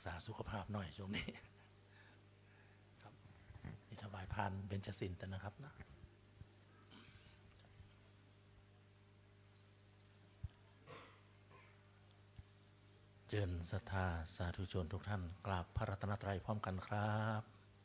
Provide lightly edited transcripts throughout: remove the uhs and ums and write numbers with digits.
ษาสุขภาพหน่อยช่วงนี้ครับนี่ถวายพานเบญจศีลแต่นะครับนะเจริญศรัทธาสาธุชนทุกท่านกราบพระรัตนตรัยพร้อมกันครับ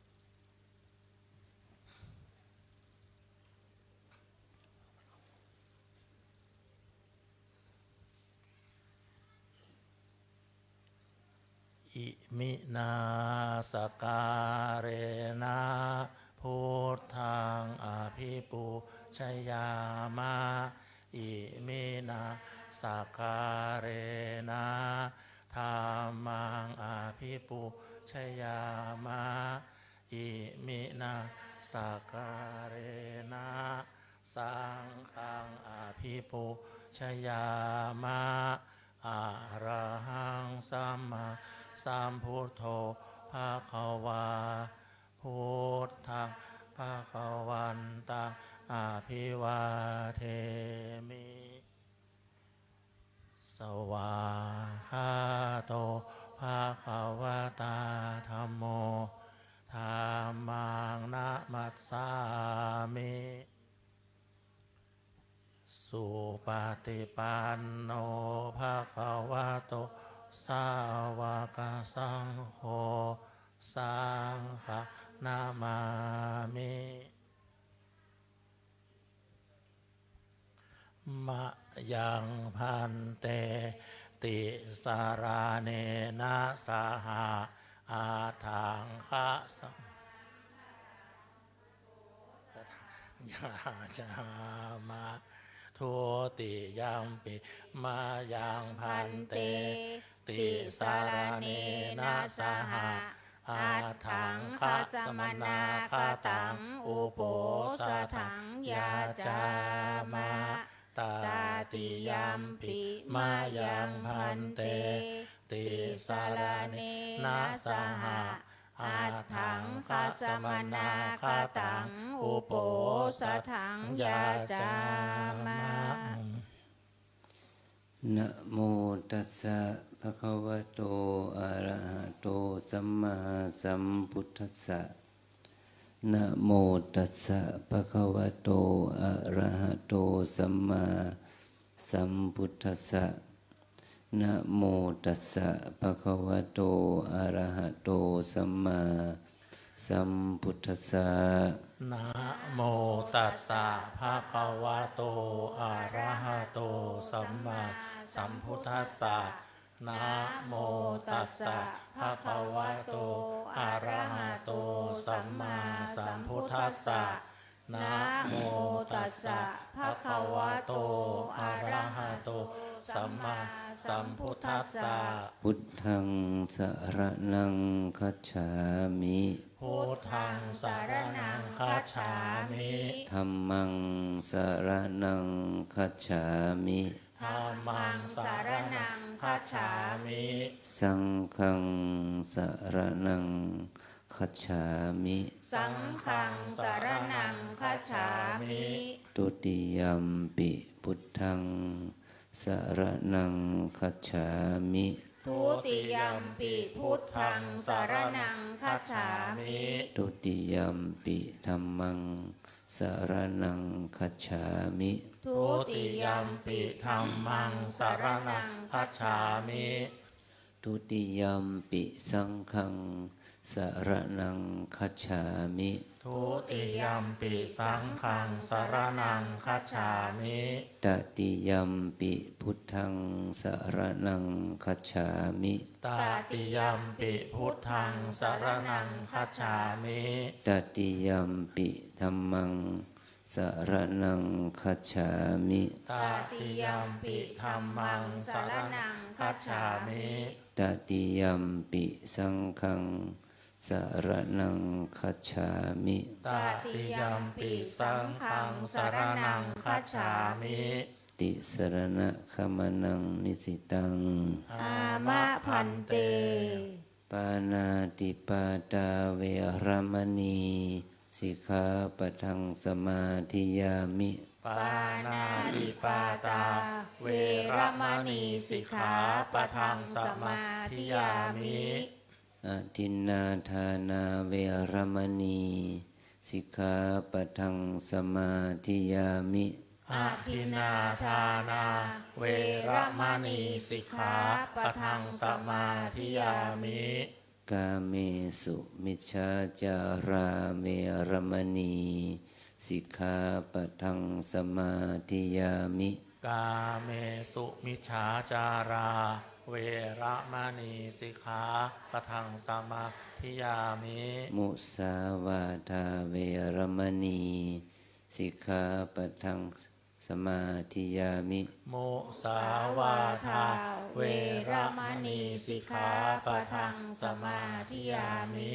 อิมินาสการเนะพุทธังอภิปูชยามะอิมินาสการเนะธัมมังอภิปูชยามะอิมินาสการเนะสังฆังอภิปูชยามะอะระหังสัมมาสัมพุทโธภะคะวาพุทธังภะคะวันตังอะภิวาเทมิสวาคาโตภะคะวะตาธัมโมธัมมังนะมัสสามิสุปฏิปันโนภะคะวะโตสาวกสังโฆสังฆนามามิมะยังพันเตติสาราเนนะสหะอาทังคะสัมยาจามะทุติยัมปิมายังพันเตติสารเนนะสหะอาทังคะสมนาคตังอุโปสถังยาจามะตาติยัมปิมายังพันเตติสารเนนะสหะอาทังคะสมนาคตังอุโปสถังยาจามะนะโมตัสสะภะคะวะโตอะระหะโตสัมมาสัมพุทธัสสะนะโมตัสสะภะคะวะโตอะระหะโตสัมมาสัมพุทธัสสะนะโมตัสสะภะคะวะโตอะระหะโตสัมมาสัมพุทธัสสะนะโมตัสสะภะคะวะโตอะระหะโตสัมมาสัมพุทธัสสะนะโมตัสสะภะคะวะโตอะระหะโตสัมมาสัมพุทธัสสะนะโมตัสสะภะคะวะโตอะระหะโตสัมมาสัมพุทธัสสะพุทธังสรณังคัจฉามิพุทธังสรณังคัจฉามิธัมมังสรณังคัจฉามิธัมมังสรณังคัจฉามิสังฆังสรณังคัจฉามิสังฆังสรณังคัจฉามิตุติยัมปิพุทธังสรณังคัจฉามิทุติยัมปิพุทธังสรณังคัจฉามิตุติยัมปิธัมมังสรณังคัจฉามิทุติยัมปิธัมมังสรณังคัจฉามิทุติยัมปิสังฆังสรณังคัจฉามิทุติยัมปิสังฆังสรณังคัจฉามิตติยัมปิพุทธังสรณังคัจฉามิตติยัมปิพุทธังสรณังคัจฉามิตติยัมปิธัมมังสรณังคัจฉามิตติยัมปิธัมมังสรณังคัจฉามิตติยัมปิสังฆังสรณังคัจฉามิตติยัมปิสังฆังสรณังคัจฉามิติสรณะขมนังนิสิตังอามะพันเตปานาติปาตาเวรมณีสิกขาปะทังสมาธิยามิปานาติปาตาเวรมณีสิกขาปะทังสมาธิยามิอทินนาทานาเวรมณีสิกขาปะทังสมาธิยามิอะทินนาทานาเวรมณีสิกขาปะทังสมาธิยามิกาเมสุมิจฉาจาราเวรมณีสิกขาปะทังสมาธิยามิกาเมสุมิจฉาจาราเวรมณีสิกขาปะทังสมาธิยามิมุสาวาทาเวรมณีสิกขาปะทังสมาธิยามิมุสาวาทาเวรมณีสิกขาปะทังสมาธิยามิ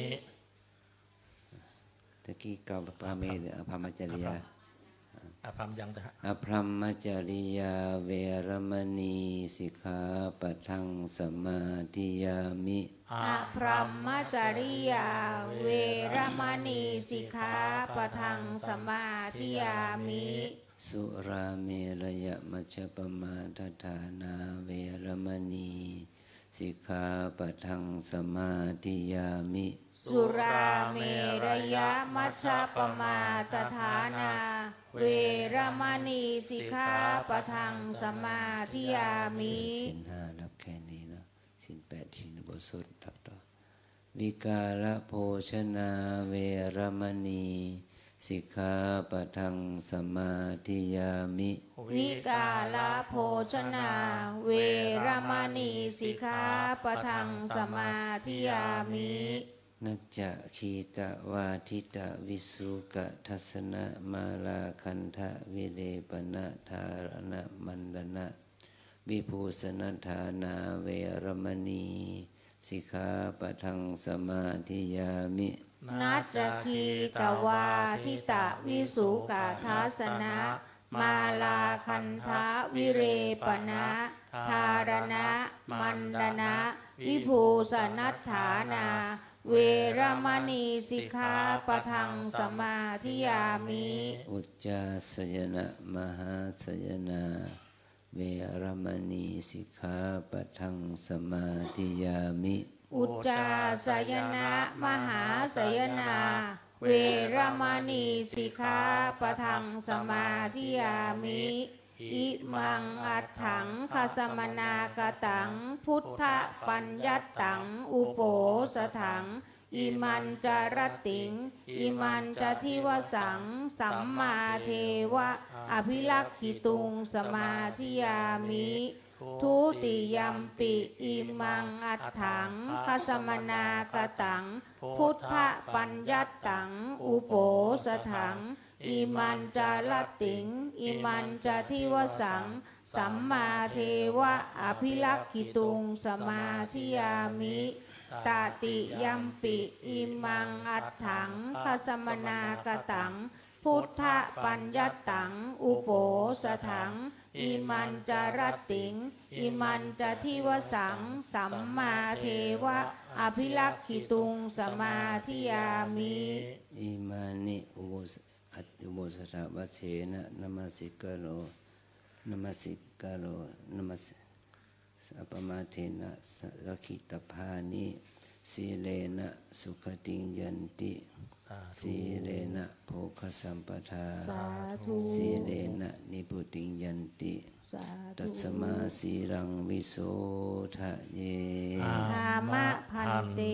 ตะกี้เก่าพระเมธอภรมจริยาอภรรมยังแต่อภรมจริยาเวรมณีสิกขาปะทังสมาธิยามิอภรมจริยาเวรมณีสิกขาปะทังสมาธิยามิสุราเมรยมัชฌปมาทฐานาเวรมณีสิกขาปะทังสมาธิยามิสุราเมรยมัชฌปมาทฐานาเวรมณีสิกขาปะทังสมาธิยามิศีลห้ารับแค่นี้เนาะศีลแปดที่นบทสดรับต่อวิกาลโภชนาเวรมณีสิกขาปะทังสมาธิยามิวิกาลโภชนาเวรมณีสิกขาปะทังสมาธิยามินัจจะขีตะวาทิตะวิสุกะทัสนะมาลาคันทะวิเลปนะธารณมันดนะวิภูสนัฏฐานาเวรมณีสิกขาปะทังสมาธิยามินัจจคีตวาทิตะวิสุกะทัสนะมาลาคันทะวิเรปนะธารณะมันดนะวิภูสนัฏฐานาเวรมณีสิกขาปะทังสมาธิยามิอุจจาสยนะมหาสยนาเวรมณีสิกขาปะทังสมาธิยามิอุจจาสยนะมหาสยนาเวรมณีสิกขาปะทังสมาธิยามิอิมังอัตถังคสมนากตังพุทธปัญญัตตังอุโปสถังอิมันจารติงอิมันจะทิวสังสัมมาเทวะอภิลักขิตุงสมาธิยามิทุติยัมปิอิมังอัตถังคสมนากตังพุทธปัญญัตตังอุโปสถังอิมันจารติงอิมันจะทิวสังสัมมาเทวะอภิลักขิตุงสมาธิยามิตติยัมปิอิมังอัตถังคสมนากตังพุทธปัญญัตตังอุโปสถังอิมันจารติงอิมันจะทิวสังสัมมาเทวะอภิลักขิตุงสมาธิยามิอิมานิอุโมสถาวัชเชนะนามาสิกโรนามาสิกโรนามาสัปมาเทนะสักขิตภานิสีเลนะสุขติยันติสีเลนะโภคสัมปทาสีเลนะนิพุติยันติตัสมาสีรังวิโสทะเยธามะพันเต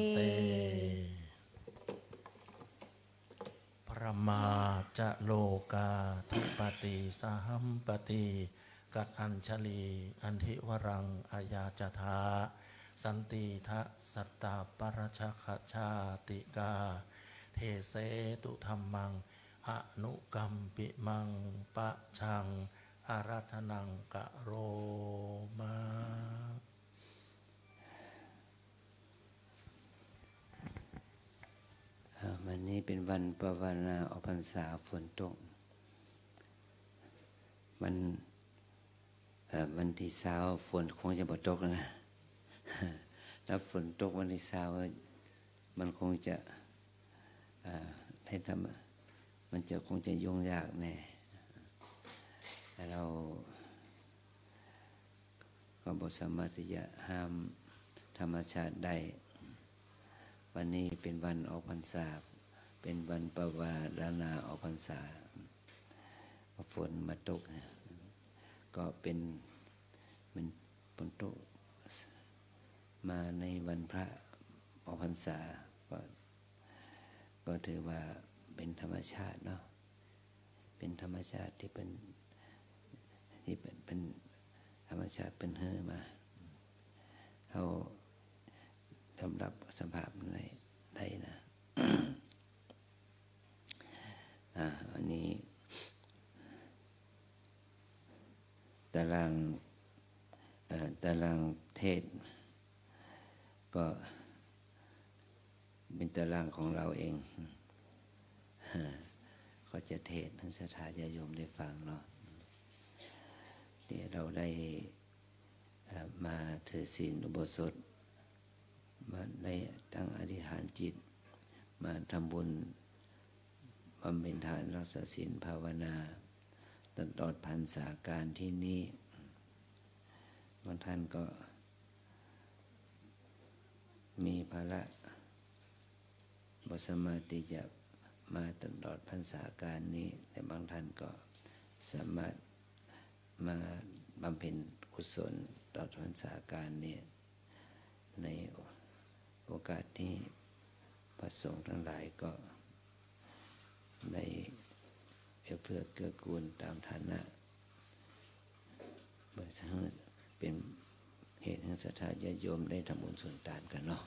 พระมาจะโลกาธิปติสหัมปติกัดอัญชลีอันทิวรังอายาจทาสันติทะสัตตาปรชคชาติกาเทเสตุธรรมังอนุกัมปิมังปะชังอารัธนังกะโรมาวันนี้เป็นวันภาวนาออกพรรษาฝนตกวันที่เช้าฝนคงจะบ่ตกแล้วนะถ้าฝนตกวันที่เช้ามันคงจะให้ทำมันจะคงจะยุ่งยากแน่แต่เราก็บ่สามารถที่จะห้ามธรรมชาติได้วันนี้เป็นวันออกพรรษาเป็นวันประวาฬนาออกพรรษาฝนมาตกนะก็เป็นมันฝนตกมาในวันพระออกพรรษาก็ถือว่าเป็นธรรมชาติเนาะเป็นธรรมชาติที่เป็นธรรมชาติเป็นเฮอมาเขายอมรับสภาพในได้นะ อันนี้ตารางเทศก็เป็นตารางของเราเองก็จะเทศให้ศรัทธาญาติโยมได้ฟังเนาะที่เราได้มาถือศีลอุโบสถมาได้ตั้งอธิษฐานจิตมาทำบุญบำเพ็ญทานรักษาศีลภาวนาตลอดพรรษาการที่นี้บางท่านก็มีภาระบ่สามารถที่จะมาตลอดพรรษาการนี้แต่บางท่านก็สามารถมาบำเพ็ญกุศลตลอดพรรษาการนี้ในโอกาสที่พระสงฆ์ทั้งหลายก็ได้เอื้อเกื้อกูลตามฐานะเพื่อเป็นเหตุให้ศรัทธาญาติโยมได้ทำบุญส่วนต่างกันเนาะ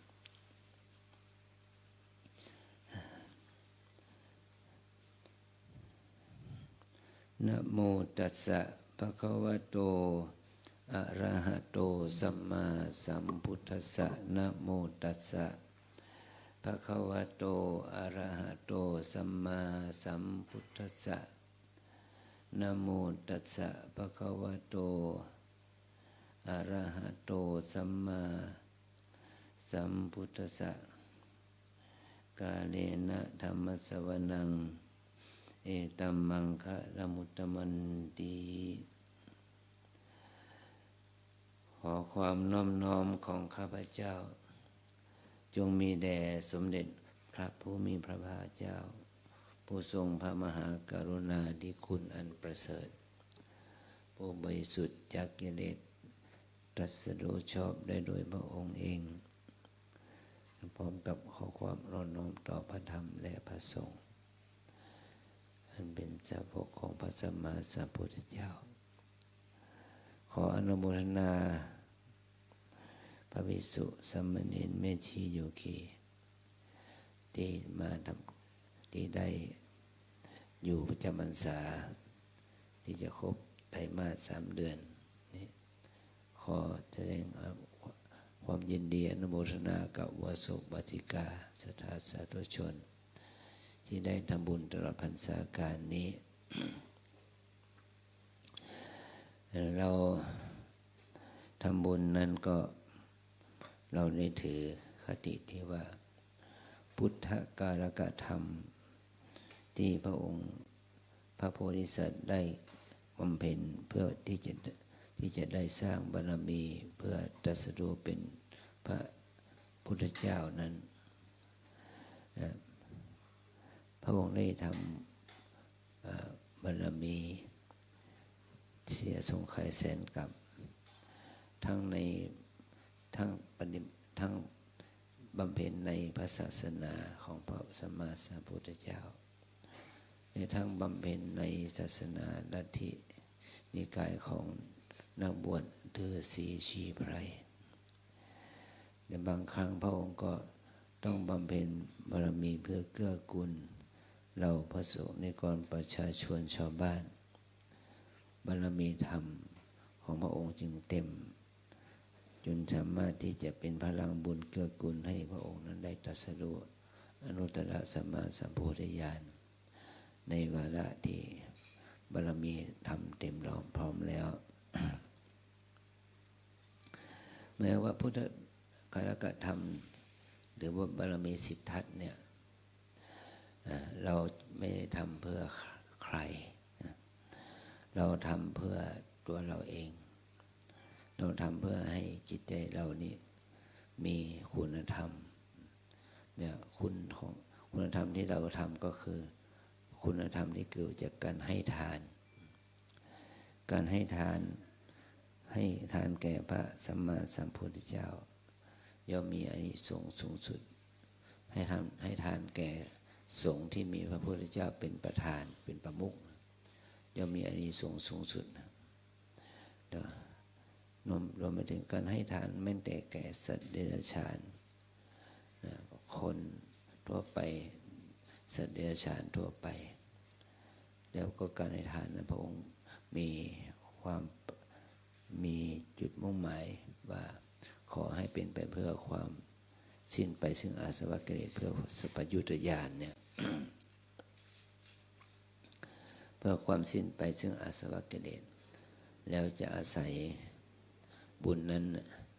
นะโมตัสสะภะคะวะโตอะระหะโตสัมมาสัมพุทธัสสะนะโมตัสสะภะคะวะโตอะระหะโตสัมมาสัมพุทธัสสะนะโมตัสสะภะคะวะโตอะระหะโตสัมมาสัมพุทธัสสะกาเลนะธัมมสวนังเอตัมมังคะละมุตตมันติขอความน้อมน้อมของข้าพเจ้าจงมีแด่สมเด็จพระผู้มีพระภาคเจ้าผู้ทรงพระมหากรุณาธิคุณอันประเสริฐผู้บริสุทธิ์จากกิเลสตรัสรู้ชอบได้โดยพระองค์เองพร้อมกับขอความน้อมต่อพระธรรมและพระสงฆ์อันเป็นสาวกของพระสัมมาสัมพุทธเจ้าขออนุโมทนาพระภิกษุสามเณรแม่ชีโยคีที่มาที่ได้อยู่ประจำพรรษาที่จะครบไตรมาส3 เดือนนี้ขอแสดงความยินดีอนุโมทนากับวสุบาติกาศรัทธาสาธุชนที่ได้ทำบุญตลอดพรรษาการนี้ เราทำบุญนั้นก็เราได้ถือคติที่ว่าพุทธการกธรรมที่พระองค์พระโพธิสัตว์ได้บำเพ็ญเพื่อที่จะได้สร้างบารมีเพื่อตรัสรู้เป็นพระพุทธเจ้านั้นพระองค์ได้ทำบารมีเสียสงไขยแสนกับทั้งบำเพ็ญในพระศาสนาของพระสัมมาสัมพุทธเจ้าในทั้งบำเพ็ญในศาสนาลัทธินิกายของนักบวชฤาษีชีไพรในบางครั้งพระองค์ก็ต้องบำเพ็ญบารมีเพื่อเกื้อกูลเราพระสงฆ์นิกรประชาชนชาวบ้านบารมีธรรมของพระองค์จึงเต็มจนสามารถที่จะเป็นพลังบุญเกื้อกูลให้พระองค์นั้นได้ตรัสรู้อนุตตรสัมมาสัมโพธิญาณในวาระที่บารมีธรรมเต็มพร้อมแล้ว แม้ว่าพุทธการกธรรมหรือว่าบารมีสิทธัตถ์เนี่ยเราไม่ได้ทำเพื่อใครเราทำเพื่อตัวเราเองเราทำเพื่อให้จิตใจเรานี่มีคุณธรรมเนี่ยคุณธรรมที่เราทำก็คือคุณธรรมที่เกิดจากการให้ทานให้ทานแก่พระสัมมาสัมพุทธเจ้าย่อมมีอานิสงส์สูงสุดให้ทานแก่สงฆ์ที่มีพระพุทธเจ้าเป็นประธานเป็นประมุขย่อมมีอานิสงส์สูงสุดรวมไปถึงการให้ทานไม่แต่แก่สัตว์เดรัจฉานคนทั่วไปสัตว์เดรัจฉานทั่วไปแล้วก็การให้ทานนะพระองค์มีจุดมุ่งหมายว่าขอให้เป็นไปเพื่อความสิ้นไปซึ่งอาสวะกิเลสเพื่อสัพพยุตญาณเนี่ย เพื่อความสิ้นไปซึ่งอาสวะกิเลสแล้วจะอาศัยบุญนั้น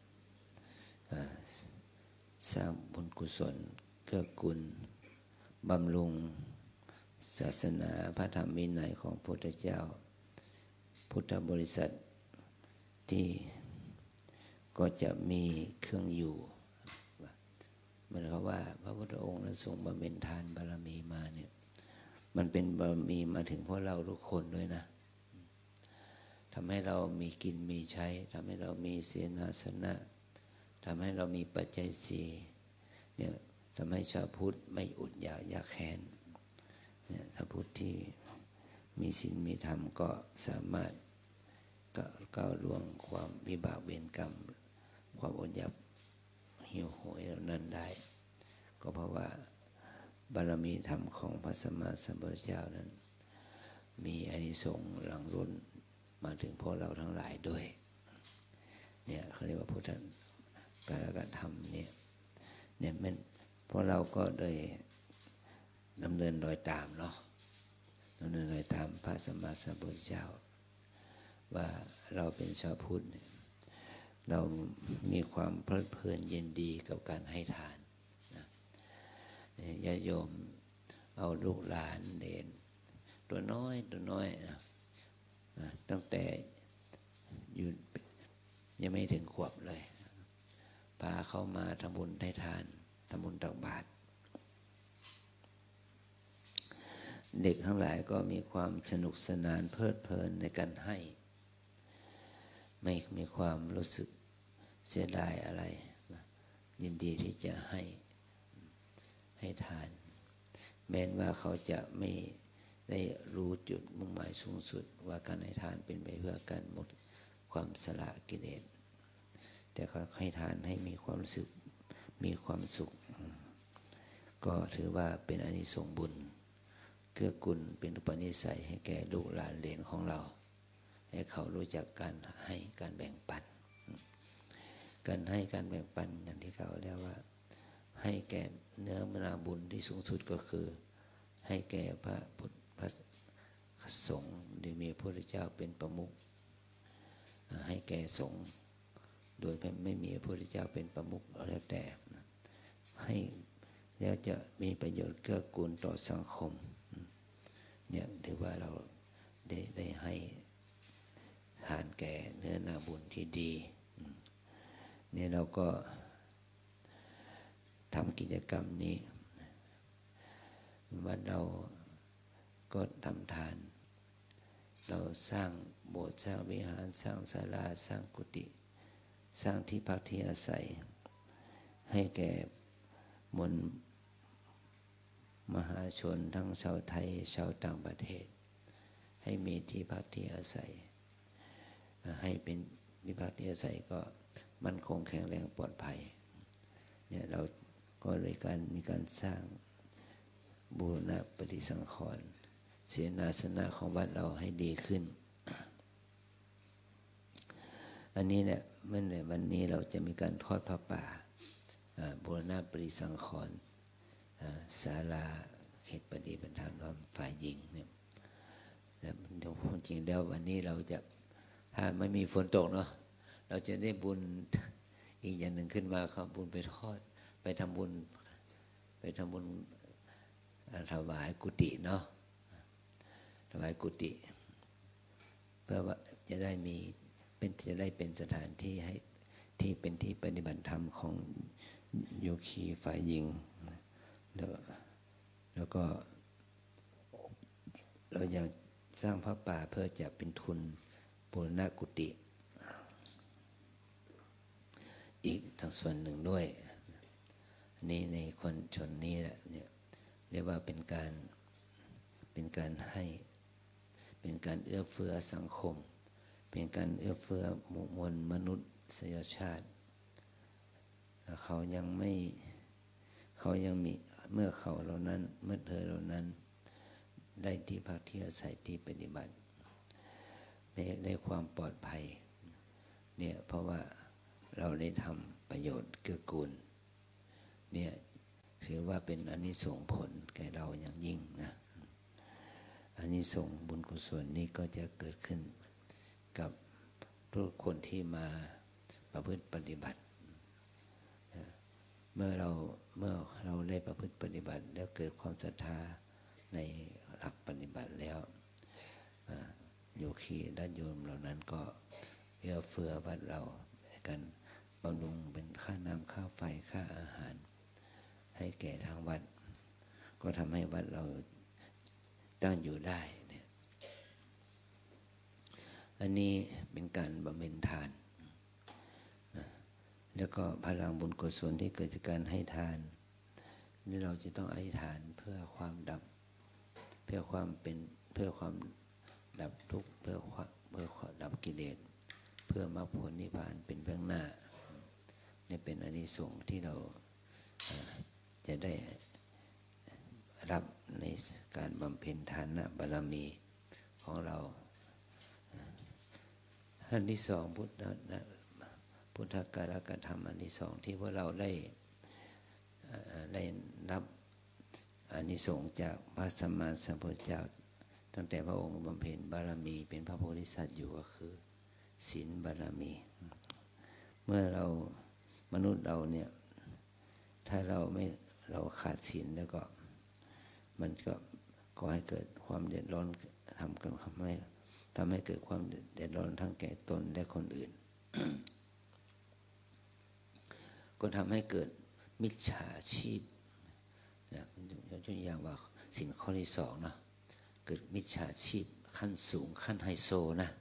สร้างบุญกุศลเกื้อกูลบำรุงศาสนาพระธรรมวินัยของพระพุทธเจ้าพุทธบริษัทที่ก็จะมีเครื่องอยู่เหมือนเขาว่าพระพุทธองค์นั้นทรงบำเพ็ญทานบารมีมาเนี่ยมันเป็นบารมีมาถึงพวกเราทุกคนด้วยนะทำให้เรามีกินมีใช้ทำให้เรามีเสนาสนะทำให้เรามีปัจจัยสี่เนี่ยทำให้ชาวพุทธไม่อดอยากแค้นเนี่ยถ้าพุทธที่มีศีลมีธรรมก็สามารถก้าวล่วงความวิบากเวรกรรมความอดอยากหิวโหยเหล่านั้นได้ก็เพราะว่าบารมีธรรมของพระสัมมาสัมพุทธเจ้านั้นมีอานิสงส์หลั่งล้นมาถึงพวกเราทั้งหลายด้วยเนี่ยเขาเรียกว่าพุทธการธรรมเนี่ยมันพวกเราก็ได้ดำเนินรอยตามเนาะดำเนินรอยตามพระสัมมาสัมพุทธเจ้าว่าเราเป็นชาวพุทธเรามีความเพลิดเพลินยินดีกับการให้ทานนะญาติโยมเอาลูกหลานเด่นตัวน้อยนะตั้งแต่อยู่ยังไม่ถึงขวบเลยพาเข้ามาทำบุญให้ทานทำบุญตักบาตรเด็กทั้งหลายก็มีความสนุกสนานเพลิดเพลินในการให้ไม่มีความรู้สึกเสียดายอะไรยินดีที่จะให้ทานแม้ว่าเขาจะไม่ได้รู้จุดมุ่งหมายสูงสุดว่าการให้ทานเป็นไปเพื่อการหมดความสละกิเลสแต่เขาให้ทานให้มีความรู้สึกมีความสุขก็ถือว่าเป็นอานิสงส์บุญเกื้อกูลเป็นอุปนิสัยให้แก่ลูกหลานเหลนของเราให้เขารู้จักการให้การแบ่งปันการให้การแบ่งปันอย่างที่เขาเรียกว่าให้แก่เนื้อมนาบุญที่สูงสุดก็คือให้แก่พระสงฆ์ที่มีพระพุทธเจ้าเป็นประมุขให้แก่สงฆ์โดยไม่มีพระพุทธเจ้าเป็นประมุขแล้วแต่ให้แล้วจะมีประโยชน์เกื้อกูลต่อสังคมเนี่ยถือว่าเราได้ให้ทานแก่เนื้อนาบุญที่ดีนี่เราก็ทำกิจกรรมนี้วันเราก็ทำทานเราสร้างโบสถ์สร้างวิหารสร้างศาลาสร้างกุฏิสร้างที่พักที่อาศัยให้แก่มวลมหาชนทั้งชาวไทยชาวต่างประเทศให้มีที่พักที่อาศัยให้เป็นที่พักที่อาศัยก็มั่นคงแข็งแรงปลอดภัยเนี่ยเราก็เลยมีการสร้างบูรณะปฏิสังขรณ์เสนาสนะของวัดเราให้ดีขึ้นอันนี้เนี่ยเมื่อในวันนี้เราจะมีการทอดผ้าป่าบูรณะปฏิสังขรณ์ศาลาเขตปฏิบัติธรรมฝ่ายหญิงเนี่ยแล้วจริงแล้ววันนี้เราจะถ้าไม่มีฝนตกเนาะเราจะได้บุญอีกอย่างหนึ่งขึ้นมาครับบุญไปทอดไปทำบุญถวายกุฏิเนาะถวายกุฏิเพื่อว่าจะได้เป็นสถานที่ให้ที่เป็นที่ปฏิบัติธรรมของโยคีฝ่ายหญิงแล้วก็เราอยากสร้างพระป่าเพื่อจะเป็นทุนบูรณะกุฏิอีกทางส่วนหนึ่งด้วยนี่ในคนชนนี้แหละเนี่ยเรียกว่าเป็นการให้เป็นการเอื้อเฟื้อสังคมเป็นการเอื้อเฟื้อหมู่มวลมนุษยชาติเขายังมีเมื่อเขาเหล่านั้นเมื่อเธอเหล่านั้นได้ที่พักที่อาศัยที่ปฏิบัติได้ความปลอดภัยเนี่ยเพราะว่าเราได้ทำประโยชน์เกื้อกูลเนี่ยถือว่าเป็นอานิสงส์ผลแก่เราอย่างยิ่งนะอานิสงส์บุญกุศลนี้ก็จะเกิดขึ้นกับทุกคนที่มาประพฤติปฏิบัติเมื่อเราได้ประพฤติปฏิบัติแล้วเกิดความศรัทธาในหลักปฏิบัติแล้วโยคีญาติโยมเหล่านั้นก็เอื้อเฟื้อวัดเรากันบำรุงเป็นค่าน้ำค่าไฟค่าอาหารให้แก่ทางวัดก็ทำให้วัดเราตั้งอยู่ได้เนี่ยอันนี้เป็นการบำเพ็ญทานแล้วก็พลังบุญกุศลที่เกิดจากการให้ทานนี่เราจะต้องอธิษฐานเพื่อความดับเพื่อความดับทุกข์เพื่อดับกิเลสเพื่อมรรคผลนิพพานเป็นเบื้องหน้านี่เป็นอานิสงส์ที่เราจะได้รับในการบำเพ็ญทานบารมีของเราอันที่สองพุทธการกธรรมอันที่สองที่พวกเราได้รับอานิสงส์จากพระสัมมาสัมพุทธเจ้าตั้งแต่พระองค์บำเพ็ญบารมีเป็นพระโพธิสัตว์อยู่ก็คือศีลบารมีเมื่อเรามนุษย์เราเนี่ยถ้าเราขาดศีลแล้วก็มันก็ก่อให้เกิดความเดือดร้อนทำให้เกิดความเดือดร้อนทั้งแก่ตนและคนอื่น ก็ทำให้เกิดมิจฉาชีพนะยกตัวอย่างว่าศีลข้อที่สองนะเกิดมิจฉาชีพขั้นสูงขั้นไฮโซนะ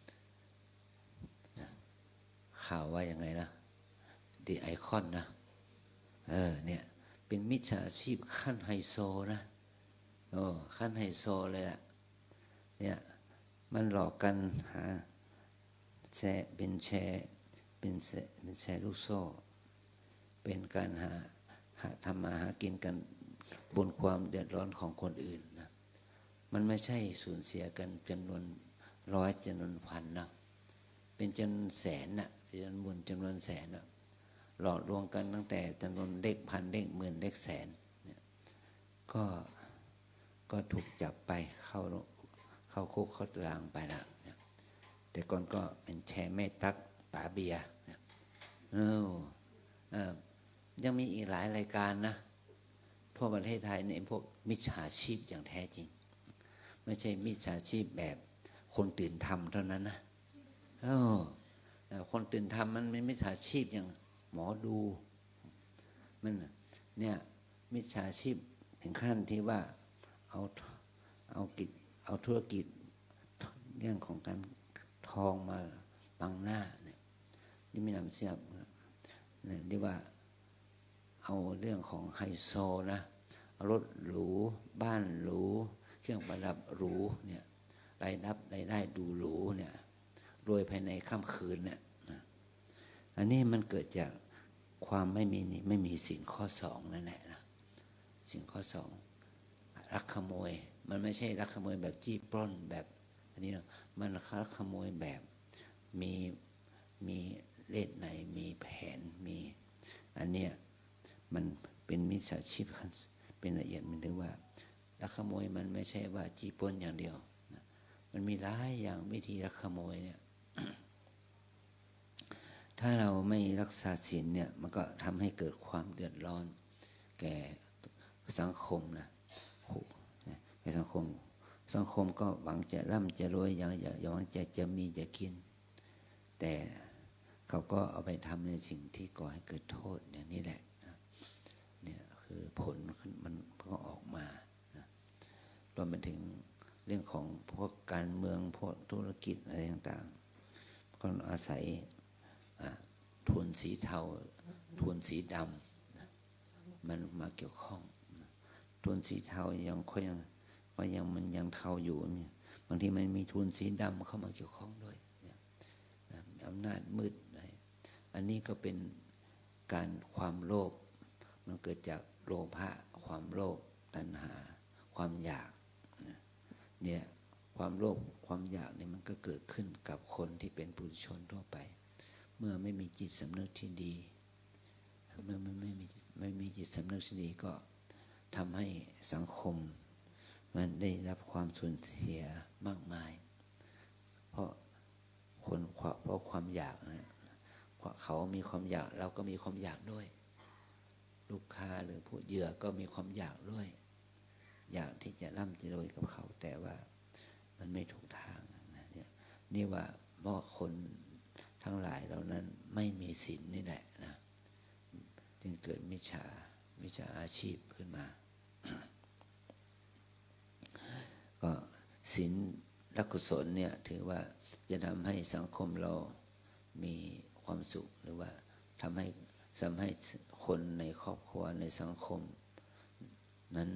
ข่าวว่ายังไงนะดีไอคอนนะเนี่ยเป็นมิจฉาชีพขั้นไฮโซนะขั้นไฮโซเลยล่ะเนี่ยมันหลอกกันหาแชร์เป็นแชร์ลูกโซ่เป็นการทำมาหากินกันบนความเดือดร้อนของคนอื่นนะมันไม่ใช่สูญเสียกันจำนวนร้อยจำนวนพันนะเป็นจำนวนแสนนะเป็นจำนวนแสนนะหลอกลวงกันตั้งแต่จำนวนเลขพันเลขหมื่นเลขแสนเนี่ยก็ถูกจับไปเข้าคุกเข้าตารางไปแล้วเนี่ยแต่ก่อนก็เป็นแชร์แม่ตั๊กป๋าเบียร์เนี่ยยังมีอีกหลายรายการนะทั่วประเทศไทยเนี่ยพวกมิจฉาชีพอย่างแท้จริงไม่ใช่มิจฉาชีพแบบคนตื่นทำเท่านั้นนะคนตื่นทำมันเป็นมิจฉาชีพอย่างหมอดูมันเนี่ยมิจฉาชีพถึงขั้นที่ว่าเอาธุรกิจเรื่องของการทองมาบังหน้าเนี่ยนี่ไม่นำเสียบเนี่ยเรียกว่าเอาเรื่องของไฮโซนะรถหรูบ้านหรูเครื่องประดับหรูเนี่ยรายได้ดูหรูเนี่ยรวยภายในค่ำคืนเนี่ยอันนี้มันเกิดจากความไม่มีศีลข้อสองนั่นแหละนะศีลข้อสองลักขโมยมันไม่ใช่ลักขโมยแบบจี้ปล้นแบบอันนี้นะมันลักขโมยแบบมีเลขไหนมีแผนมีอันเนี้ยมันเป็นมิจฉาชีพเป็นละเอียดมันเรียกว่าลักขโมยมันไม่ใช่ว่าจี้ปล้นอย่างเดียวนะมันมีหลายอย่างวิธีลักขโมยเนี่ย ถ้าเราไม่รักษาศีลเนี่ยมันก็ทำให้เกิดความเดือดร้อนแก่สังคมนะแก่สังคมก็หวังจะร่ำจะรวยอย่างหวังจะมีจะกินแต่เขาก็เอาไปทำในสิ่งที่ก่อให้เกิดโทษอย่างนี้แหละเนี่ยคือคือผลมันก็ออกมานะรวมไปถึงเรื่องของพวกการเมืองพวกธุรกิจอะไรต่างๆก็อาศัยทุนสีเทาทุนสีดำนะมันมาเกี่ยวข้องนะทุนสีเทามันยังเทาอยู่เนี่ยบางทีมันมีทุนสีดำเข้ามาเกี่ยวข้องด้วยนะอำนาจมืดอะไรอันนี้ก็เป็นการความโลภมันเกิดจากโลภะความโลภตัณหาความอยากเนี่ยความโลภความอยากเนี่ยมันก็เกิดขึ้นกับคนที่เป็นปุถุชนทั่วไปเมื่อไม่มีจิตสำนึกที่ดีเมื่อไม่มีจิตสำนึกที่ดีก็ทำให้สังคมมันได้รับความสูญเสียมากมายเพราะความอยากนะเขามีความอยากเราก็มีความอยากด้วยลูกค้าหรือผู้เหยื่อก็มีความอยากด้วยอยากที่จะร่ำจะรวยกับเขาแต่ว่ามันไม่ถูกทางนะนี่ว่าเพราะคนทั้งหลายเหล่านั้นไม่มีศีลนี่แหละนะจึงเกิดมิจฉาอาชีพขึ้นมาก็ศีลและกุศลเนี่ยถือว่าจะทำให้สังคมเรามีความสุขหรือว่าทำให้คนในครอบครัวในสังคมนั้น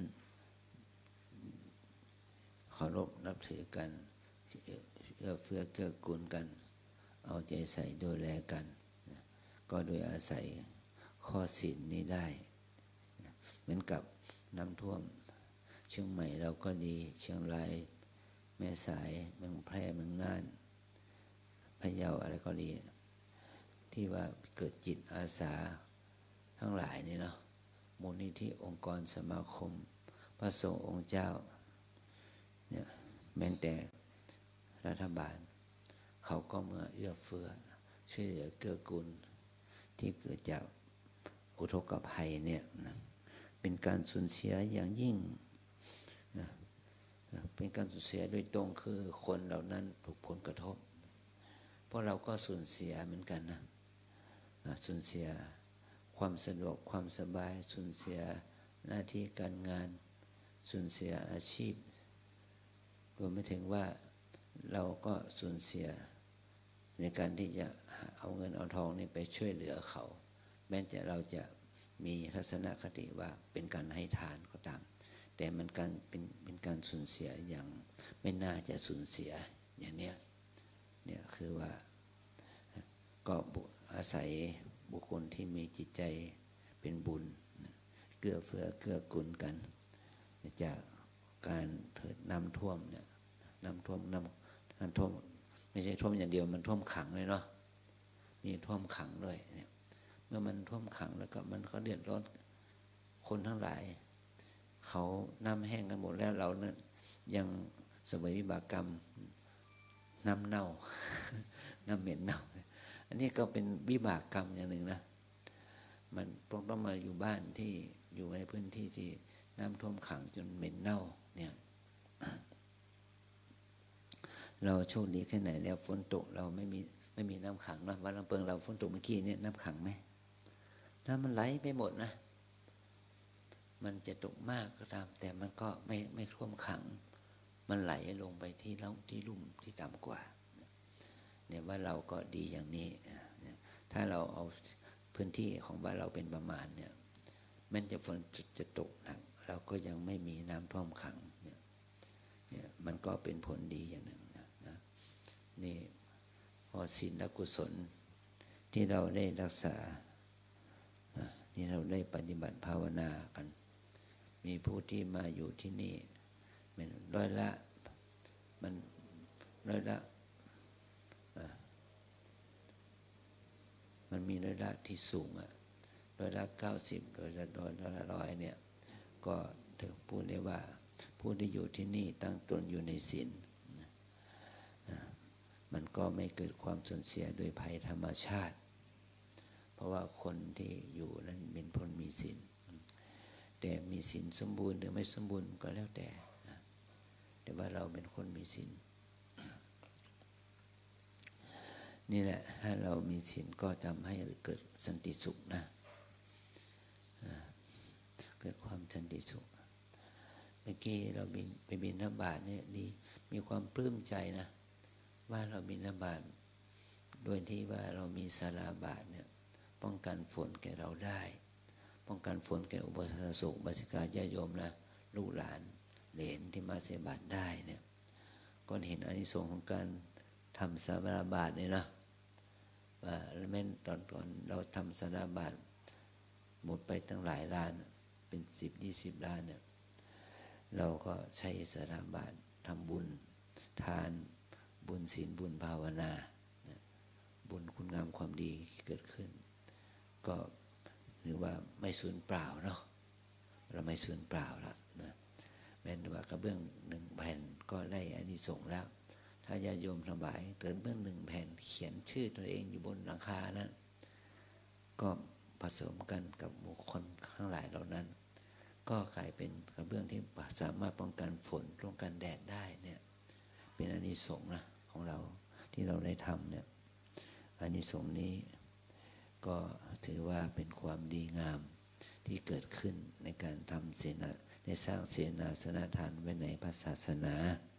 เคารพนับถือกันเอื้อเฟื้อเกื้อกูลกันเอาใจใส่ดูแลกันก็โดยอาศัยข้อศีลนี้ได้เหมือนกับน้ำท่วมเชียงใหม่เราก็ดีเชียงรายแม่สายเมืองแพร่เมืองน่านพะเยาอะไรก็ดีที่ว่าเกิดจิตอาสาทั้งหลายนี่เนาะมูลนิธิองค์กรสมาคมพระสงฆ์องค์เจ้าเนี่ยแม้แต่รัฐบาลเขาก็เมื่อเอื้อเฟื้อช่วยเหลือเกื้อกูลที่เกิดจากอุทกภัยเนี่ยนะเป็นการสูญเสียอย่างยิ่งนะเป็นการสูญเสียโดยตรงคือคนเหล่านั้นถูกผลกระทบเพราะเราก็สูญเสียเหมือนกันนะสูญเสียความสะดวกความสบายสูญเสียหน้าที่การงานสูญเสียอาชีพรวมไปถึงว่าเราก็สูญเสียในการที่จะเอาเงินเอาทองนี่ไปช่วยเหลือเขาแม้แต่เราจะมีทัศนคติว่าเป็นการให้ทานก็ตามแต่มันเป็นการสูญเสียอย่างไม่น่าจะสูญเสียอย่างเนี้ยเนี่ยคือว่าก็อาศัยบุคคลที่มีจิตใจเป็นบุญเกื้อเฟื้อเกื้อกูลกันจากการเกิดน้ำท่วมเนี่ยน้ำท่วมไม่ใช่ท่วมอย่างเดียวมันท่วมขังเลยเนาะมีท่วมขังด้วยเนี่ยเมื่อมันท่วมขังแล้วก็มันก็เดือดร้อนคนทั้งหลายเขาน้ำแห้งกันหมดแล้วเราเนี่ยยังเสวยวิบากกรรมน้ำเน่า น้ำเหม็นเน่าอันนี้ก็เป็นวิบากกรรมอย่างหนึ่งนะมันต้องมาอยู่บ้านที่อยู่ในพื้นที่ที่น้ำท่วมขังจนเหม็นเน่าเนี่ยเราโชคดีแค่ไหนแล้วฝนตกเราไม่มีน้ำขังนะวัดลำเพิงเราฝนตกเมื่อกี้เนี่ยน้ำขังไหมน้ำมันไหลไปหมดนะมันจะตกมากก็ตามแต่มันก็ไม่ท่วมขังมันไหลลงไปที่ลุ่มที่ต่ำกว่าเนี่ยว่าเราก็ดีอย่างนี้ถ้าเราเอาพื้นที่ของบ้านเราเป็นประมาณเนี่ยแม้จะฝนจะตกหนักเราก็ยังไม่มีน้ำท่วมขังเนี่ยมันก็เป็นผลดีอย่างหนึ่งนะนี่พอศีลและกุศลที่เราได้รักษาที่เราได้ปฏิบัติภาวนากันมีผู้ที่มาอยู่ที่นี่เป็นร้อยละมันมีร้อยละที่สูงร้อยละ90ร้อยละ100เนี่ยก็ถึงพูดได้ว่าผู้ที่อยู่ที่นี่ตั้งตนอยู่ในศีลมันก็ไม่เกิดความสูญเสียโดยภัยธรรมชาติเพราะว่าคนที่อยู่นั้นเป็นคนมีศีลแต่มีศีลสมบูรณ์หรือไม่สมบูรณ์ก็แล้วแต่ว่าเราเป็นคนมีศีลนี่แหละถ้าเรามีศีลก็ทำให้เกิดสันติสุขนะเกิดความสันติสุขเมื่อกี้เราไปบิณฑบาตเนี่ยดีมีความปลื้มใจนะว่าเราบิณฑบาตโดยที่ว่าเรามีศาลาบาตเนี่ยป้องกันฝนแก่เราได้ป้องกันฝนแก่อุปสมบทบาสิกาญาติโยมนะลูกหลานเหลนที่มาใส่บาตรได้เนี่ยก็เห็นอานิสงส์ของการทำศาลาบาตเนี่ยนะว่าแม้ตอนเราทำศาลาบาตหมดไปตั้งหลายล้านเป็น10-20 ล้านเนี่ยเราก็ใช้ศาลาบาตทำบุญทานบุญศีลบุญภาวนาบุญคุณงามความดีเกิดขึ้นก็หรือว่าไม่สูญเปล่าเนาะเราไม่สูญเปล่าละนะแม้แต่ว่ากระเบื้อง1 แผ่นก็ได้อานิสงส์แล้วถ้าญาติโยมสบายกระเบื้อง1 แผ่นเขียนชื่อตัวเองอยู่บนหลังคานั้นก็ผสมกันกับบุคคลข้างหลายเหล่านั้นก็กลายเป็นกระเบื้องที่สามารถป้องกันฝนป้องกันแดดได้เนี่ยเป็นอานิสงส์นะของเราที่เราได้ทำเนี่ยอานิสงส์นี้ก็ถือว่าเป็นความดีงามที่เกิดขึ้นในการทำในสร้างเสนาสนะทานไว้ในพระศาสนา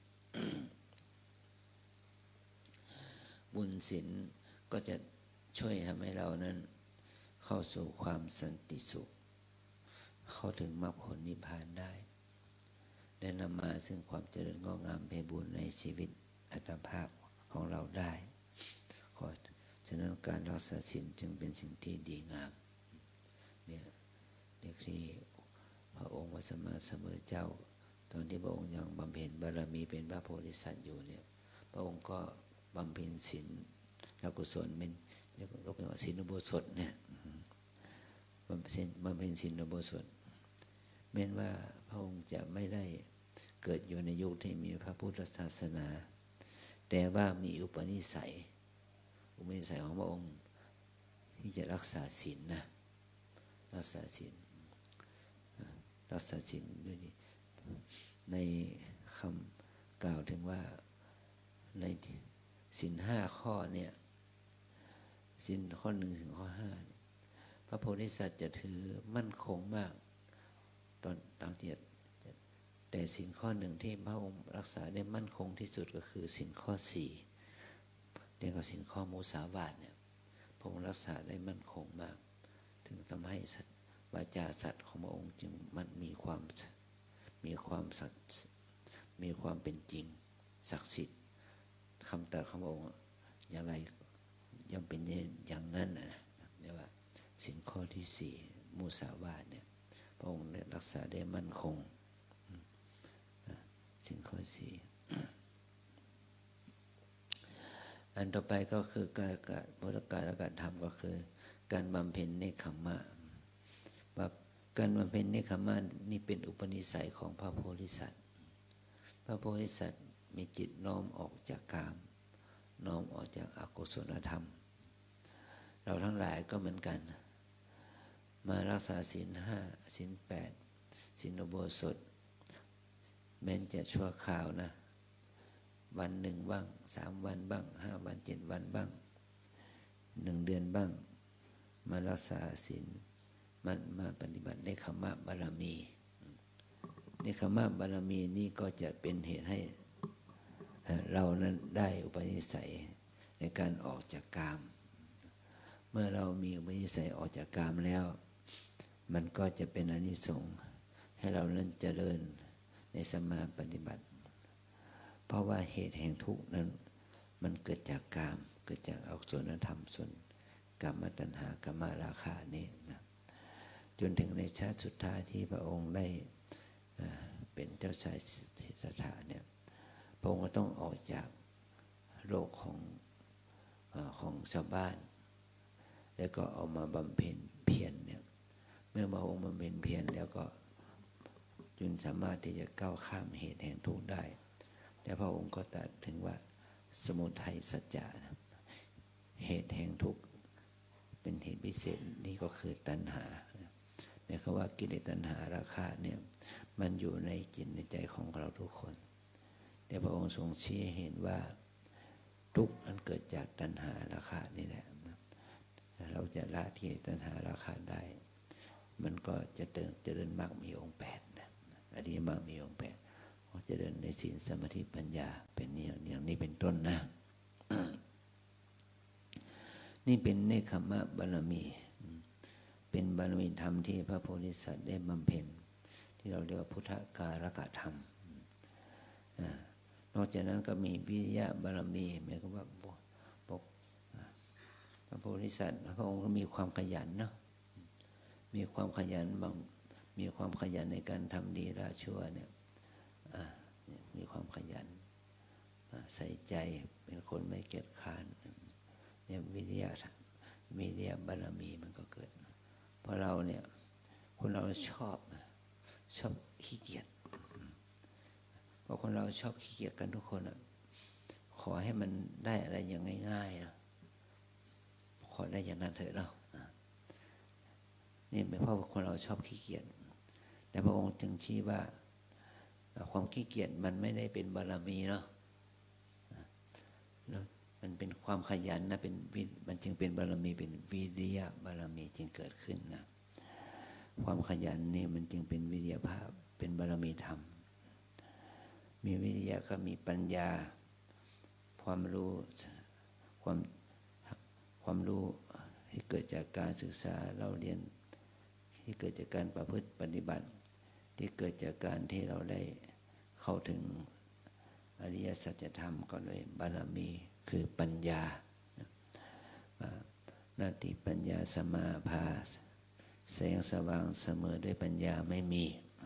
บุญศีลก็จะช่วยทำให้เรานั้นเข้าสู่ความสันติสุขเข้าถึงมรรคผลนิพพานได้และนำมาซึ่งความเจริญงอกงามไพบูลย์ในชีวิตอัตภาพของเราได้ฉะนั้นการรักษาศีลจึงเป็นสิ่งที่ดีงามเนี่ยที่พระองค์พระสัมมาสัมพุทธเจ้าตอนที่พระองค์ยังบำเพ็ญบารมีเป็นพระโพธิสัตว์อยู่เนี่ยพระองค์ก็บำเพ็ญศีลและกุศลเป็นเรียกว่าศีลอุโบสถเนี่ยบำเพ็ญศีลอุโบสถแม้ว่าพระองค์จะไม่ได้เกิดอยู่ในยุคที่มีพระพุทธศาสนาแต่ว่ามีอุปนิสัยของพระองค์ที่จะรักษาศีลนะรักษาศีลด้วยนี่ในคำกล่าวถึงว่าในศีล5 ข้อเนี่ยศีลข้อ1ถึงข้อ5พระโพธิสัตว์จะถือมั่นคงมากตอนต่างแต่ศีลข้อ1ที่พระองค์รักษาได้มั่นคงที่สุดก็คือศีลข้อ4เรียกว่าศีลข้อมุสาวาทเนี่ยพระองค์รักษาได้มั่นคงมากถึงทำให้วาจาสัตย์ของพระองค์จึงมันมีความสัตย์มีความเป็นจริงศักดิ์สิทธิ์คำตรัสของพระองค์อย่างไรย่อมเป็นอย่างนั้นนะเรียกว่าศีลข้อที่4มุสาวาทเนี่ยพระองค์ได้รักษาได้มั่นคงศีลข้อ4อันต่อไปก็คือการพุทธการและการทำก็คือการบำเพ็ญเนคขมะการบำเพ็ญเนคขมะนี่เป็นอุปนิสัยของพระโพธิสัตว์พระโพธิสัตว์มีจิตน้อมออกจากกามน้อมออกจากอกุศลธรรมเราทั้งหลายก็เหมือนกันมารักษาศีล5ศีล8ศีลอุโบสถแม้จะชั่วคราวนะวัน1บ้าง3 วันบ้าง5 วัน7 วันบ้าง1 เดือนบ้างมารักษาศีลมาปฏิบัติเนคขมะบารมีเนคขมะบารมีนี่ก็จะเป็นเหตุให้เรานั้นได้อุปนิสัยในการออกจากกามเมื่อเรามีอุปนิสัยออกจากกามแล้วมันก็จะเป็นอานิสงส์ให้เรานั้นเจริญในสัมมาปฏิบัติเพราะว่าเหตุแห่งทุกข์นั้นมันเกิดจากกามเกิดจากอกุศลธรรมส่วนกามตัณหากามราคะนี่นะจนถึงในชาติสุดท้ายที่พระองค์ได้เป็นเจ้าชายสิทธัตถะเนี่ยพระองค์ก็ต้องออกจากโลกของชาวบ้านแล้วก็เอามาบำเพ็ญเพียรเนี่ยเมื่อพระองค์บำเพ็ญเพียรแล้วก็จนสามารถที่จะก้าวข้ามเหตุแห่งทุกข์ได้และพระองค์ก็ตรัสถึงว่าสมุทัยสัจจะเหตุแห่งทุกข์เป็นเหตุพิเศษนี่ก็คือตัณหาหมายความว่ากิเลสตัณหาราคะเนี่ยมันอยู่ในจิตในใจของเราทุกคนแต่พระองค์ทรงชี้ให้เห็นว่าทุกข์มันเกิดจากตัณหาราคะนี่แหละเราจะละที่ตัณหาราคะได้มันก็จะเจริญมรรคมีองค์8นะอริยมรรคมีองค์8ก็จะเดินในศีลสมาธิปัญญาเป็นอย่างนี้เป็นต้นนะ นี่เป็นเนคขมะบารมีเป็นบารมีธรรมที่พระโพธิสัตว์ได้บำเพ็ญที่เราเรียกว่าพุทธการกธรรมนอกจากนั้นก็มีวิริยะบารมีหมายความว่าพระโพธิสัตว์พระองค์ก็มีความขยันเนาะมีความขยันมีความขยันในการทำดีละชั่วเนี่ยมีความขยันใส่ใจเป็นคนไม่เกียจคร้านเนี่ยวิริยะบารมีมันก็เกิดเพราะเราเนี่ยคนเราชอบขี้เกียจเพราะคนเราชอบขี้เกียจกันทุกคนขอให้มันได้อะไรอย่างง่ายๆขอได้อย่างนั้นเถอะเรานี่เป็นเพราะคนเราชอบขี้เกียจแต่พระองค์จึงชี้ว่าความขี้เกียจมันไม่ได้เป็นบารมีเนาะมันเป็นความขยันนะมันจึงเป็นบารมีเป็นวิริยะบารมีจึงเกิดขึ้นนะความขยันนี่มันจึงเป็นวิริยภาพเป็นบารมีธรรมมีวิริยะก็มีปัญญาความรู้ที่เกิดจากการศึกษาเราเรียนที่เกิดจากการประพฤติปฏิบัติที่เกิดจากการที่เราได้เข้าถึงอริยสัจธรรมก็เลยบารมีคือปัญญานาติปัญญาสมาภาแสงสว่างเสมอด้วยปัญญาไม่มี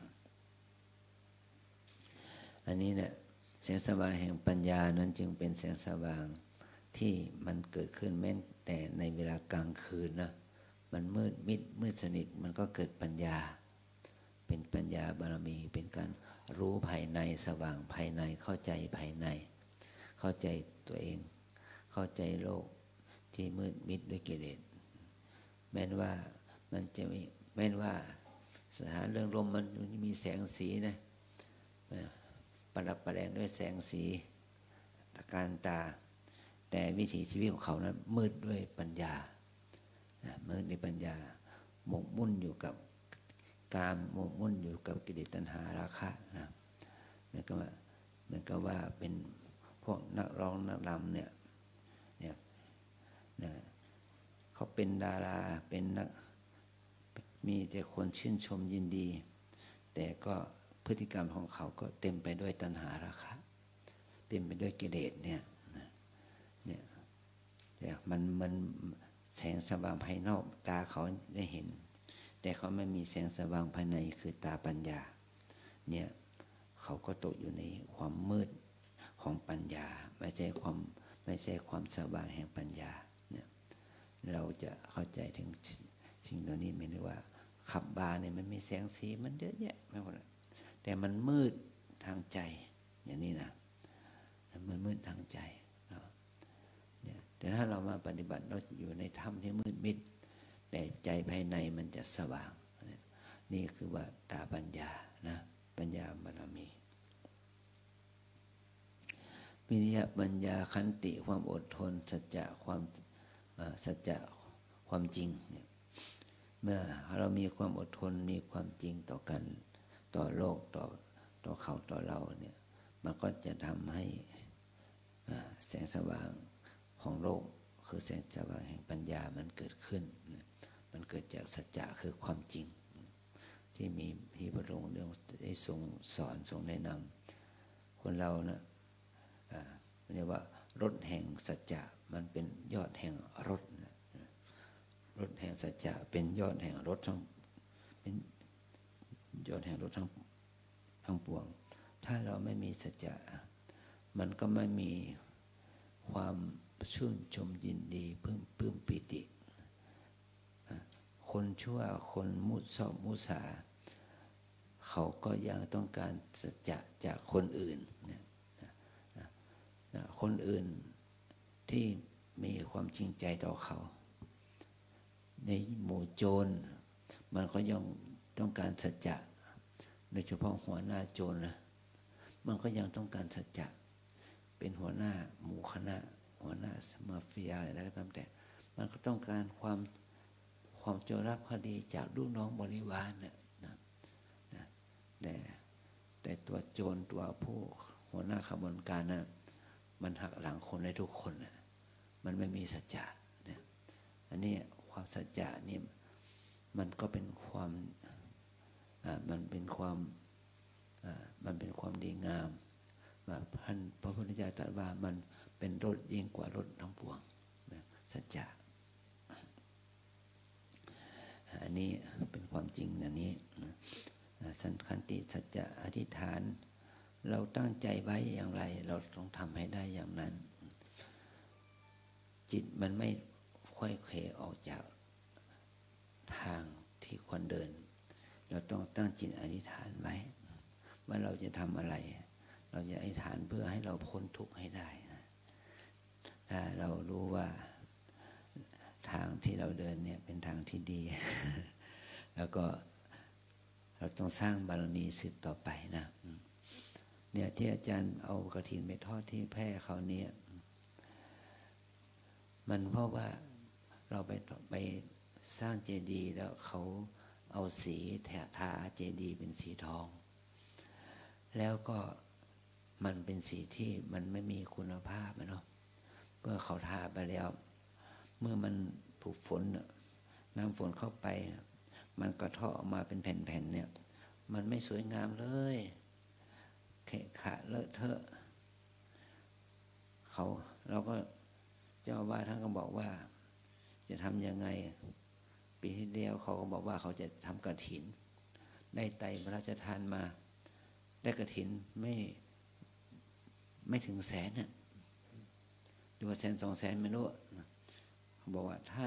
อันนี้เนี่ยแสงสว่างแห่งปัญญานั้นจึงเป็นแสงสว่างที่มันเกิดขึ้นแม้แต่ในเวลากลางคืนนะมันมืดสนิทมันก็เกิดปัญญาเป็นปัญญาบารมีเป็นการรู้ภายในสว่างภายในเข้าใจภายในเข้าใจตัวเองเข้าใจโลกที่มืดมิดด้วยกิเลสแม้ว่ามันจะมีแม้ว่าสถานเรื่องลมมันมีแสงสีนะประดับประแดงด้วยแสงสีตะการตาแต่วิถีชีวิตของเขานั้นมืดด้วยปัญญามืดด้วยปัญญาหมกมุ่นอยู่กับกามหมกมุ่นอยู่กับกิเลสตัณหาราคะนะมันก็ว่าเป็นพวกนักร้องนักรำเนี่ยเขาเป็นดาราเป็นนักมีแต่คนชื่นชมยินดีแต่ก็พฤติกรรมของเขาก็เต็มไปด้วยตัณหาราคะเต็มไปด้วยกิเลสเนี่ยมันแสงสว่างภายนอกตาเขาได้เห็นแต่เขาไม่มีแสงสว่างภายในคือตาปัญญาเนี่ยเขาก็ตกอยู่ในความมืดของปัญญาไม่ใช่ความสว่างแห่งปัญญาเนี่ยเราจะเข้าใจถึงสิ่งเหล่านี้ไม่ได้ว่าขับบาร์เนี่ยมันมีแสงสีมันเยอะแยะไม่หมดแต่มันมืดทางใจอย่างนี้นะมันมืดทางใจเนี่ยแต่ถ้าเรามาปฏิบัติเราอยู่ในถ้ำที่มืดมิดแต่ใจภายในมันจะสว่างนี่คือว่าตาปัญญานะปัญญาบารมีวิริยะปัญญาขันติความอดทนสัจจะความจริงเนี่ยเมื่อเรามีความอดทนมีความจริงต่อกันต่อโลกต่อเขาต่อเราเนี่ยมันก็จะทำให้แสงสว่างของโลกคือแสงสว่างแห่งปัญญามันเกิดขึ้นมันเกิดจากสัจจะคือความจริงที่พระองค์ได้ทรงสอนทรงแนะนำคนเรานะเรียกว่ารถแห่งสัจจะมันเป็นยอดแห่งรถแห่งสัจจะเป็นยอดแห่งรถเป็นยอดแห่งรถทั้งปวงถ้าเราไม่มีสัจจะมันก็ไม่มีความชื่นชมยินดีปลื้มปิติคนชั่วคนมุสาเขาก็ยังต้องการสัจจะจากคนอื่นคนอื่นที่มีความจริงใจต่อเขาในหมู่โจรมันก็ยังต้องการสัจจะโดยเฉพาะหัวหน้าโจรนะมันก็ยังต้องการสัจจะเป็นหัวหน้าหมู่คณะหัวหน้ามาเฟียอะไรก็ตามแต่มันก็ต้องการควความจงรักภักดีจากลูกน้องบริวารนะแต่ตัวโจรตัวผู้หัวหน้าขบวนการนะมันหักหลังคนได้ทุกคนนะมันไม่มีสัจจะเนี่ยอันนี้ความสัจจะนี่มันก็เป็นความมันเป็นความดีงามท่านพระพุทธเจ้าตรัสว่ามันเป็นรถยิ่งกว่ารถทั้งปวงสัจจะอันนี้เป็นความจริงอันนี้สันขันติสัจจะอธิษฐานเราตั้งใจไว้อย่างไรเราต้องทำให้ได้อย่างนั้นจิตมันไม่ค่อยเขวออกจากทางที่ควรเดินเราต้องตั้งจิตอธิษฐานไว้ว่าเราจะทำอะไรเราจะอธิษฐานเพื่อให้เราพ้นทุกข์ให้ได้ถ้าเรารู้ว่าทางที่เราเดินเนี่ยเป็นทางที่ดี แล้วก็เราต้องสร้างบารมีสืบต่อไปนะเนี่ยที่อาจารย์เอากฐินไปทอดที่แพร่เขาเนี่ยมันเพราะว่าเราไปสร้างเจดีย์แล้วเขาเอาสีทาเจดีย์เป็นสีทองแล้วก็มันเป็นสีที่มันไม่มีคุณภาพเนาะเมื่อเขาทาไปแล้วเมื่อมันถูกฝนน้ำฝนเข้าไปมันกระเทาะออกมาเป็นแผ่นๆเนี่ยมันไม่สวยงามเลยเขะขะเลอะเทอะเราก็เจ้าว่าท่านก็บอกว่าจะทำยังไงปีที่แล้วเขาก็บอกว่าเขาจะทำกฐินได้ไตรพระราชทานมาได้กฐินไม่ถึงแสนน่ะหรือว่า100,000-200,000ไม่รู้เขาบอกว่าถ้า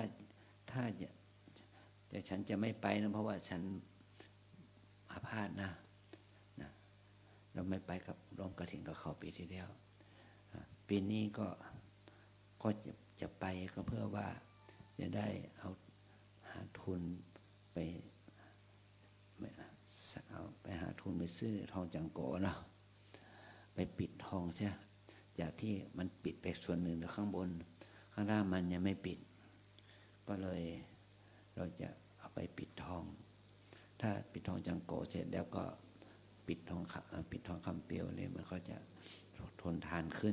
แต่ฉันจะไม่ไปนะเพราะว่าฉันอาพาธนะเราไม่ไปกับร่วมกฐินกับเขาปีที่แล้วปีนี้ก็จะไปก็เพื่อว่าจะได้เอาหาทุนไปหาทุนไปซื้อทองจังโกเนาะไปปิดทองใช่จากที่มันปิดไปส่วนหนึ่งแต่ข้างบนข้างล่างมันยังไม่ปิดก็เลยเราจะเอาไปปิดทองถ้าปิดทองจังโกเสร็จแล้วก็ปิดทองคำเปลวเนี่ยมันก็จะทนทานขึ้น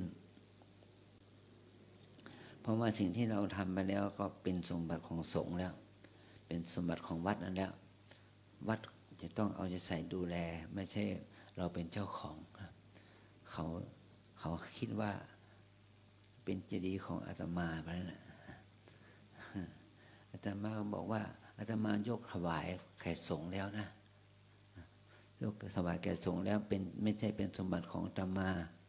เพราะว่าสิ่งที่เราทำไปแล้วก็เป็นสมบัติของสงฆ์แล้วเป็นสมบัติของวัดนั่นแล้ววัดจะต้องเอาใจใส่ดูแลไม่ใช่เราเป็นเจ้าของเขาคิดว่าเป็นเจดีย์ของอาตมาไปแล้วนะอาตมาบอกว่าอาตมายกถวายแก่สงฆ์แล้วนะยกถวายแก่สงฆ์แล้วไม่ใช่เป็นสมบัติของอาตมา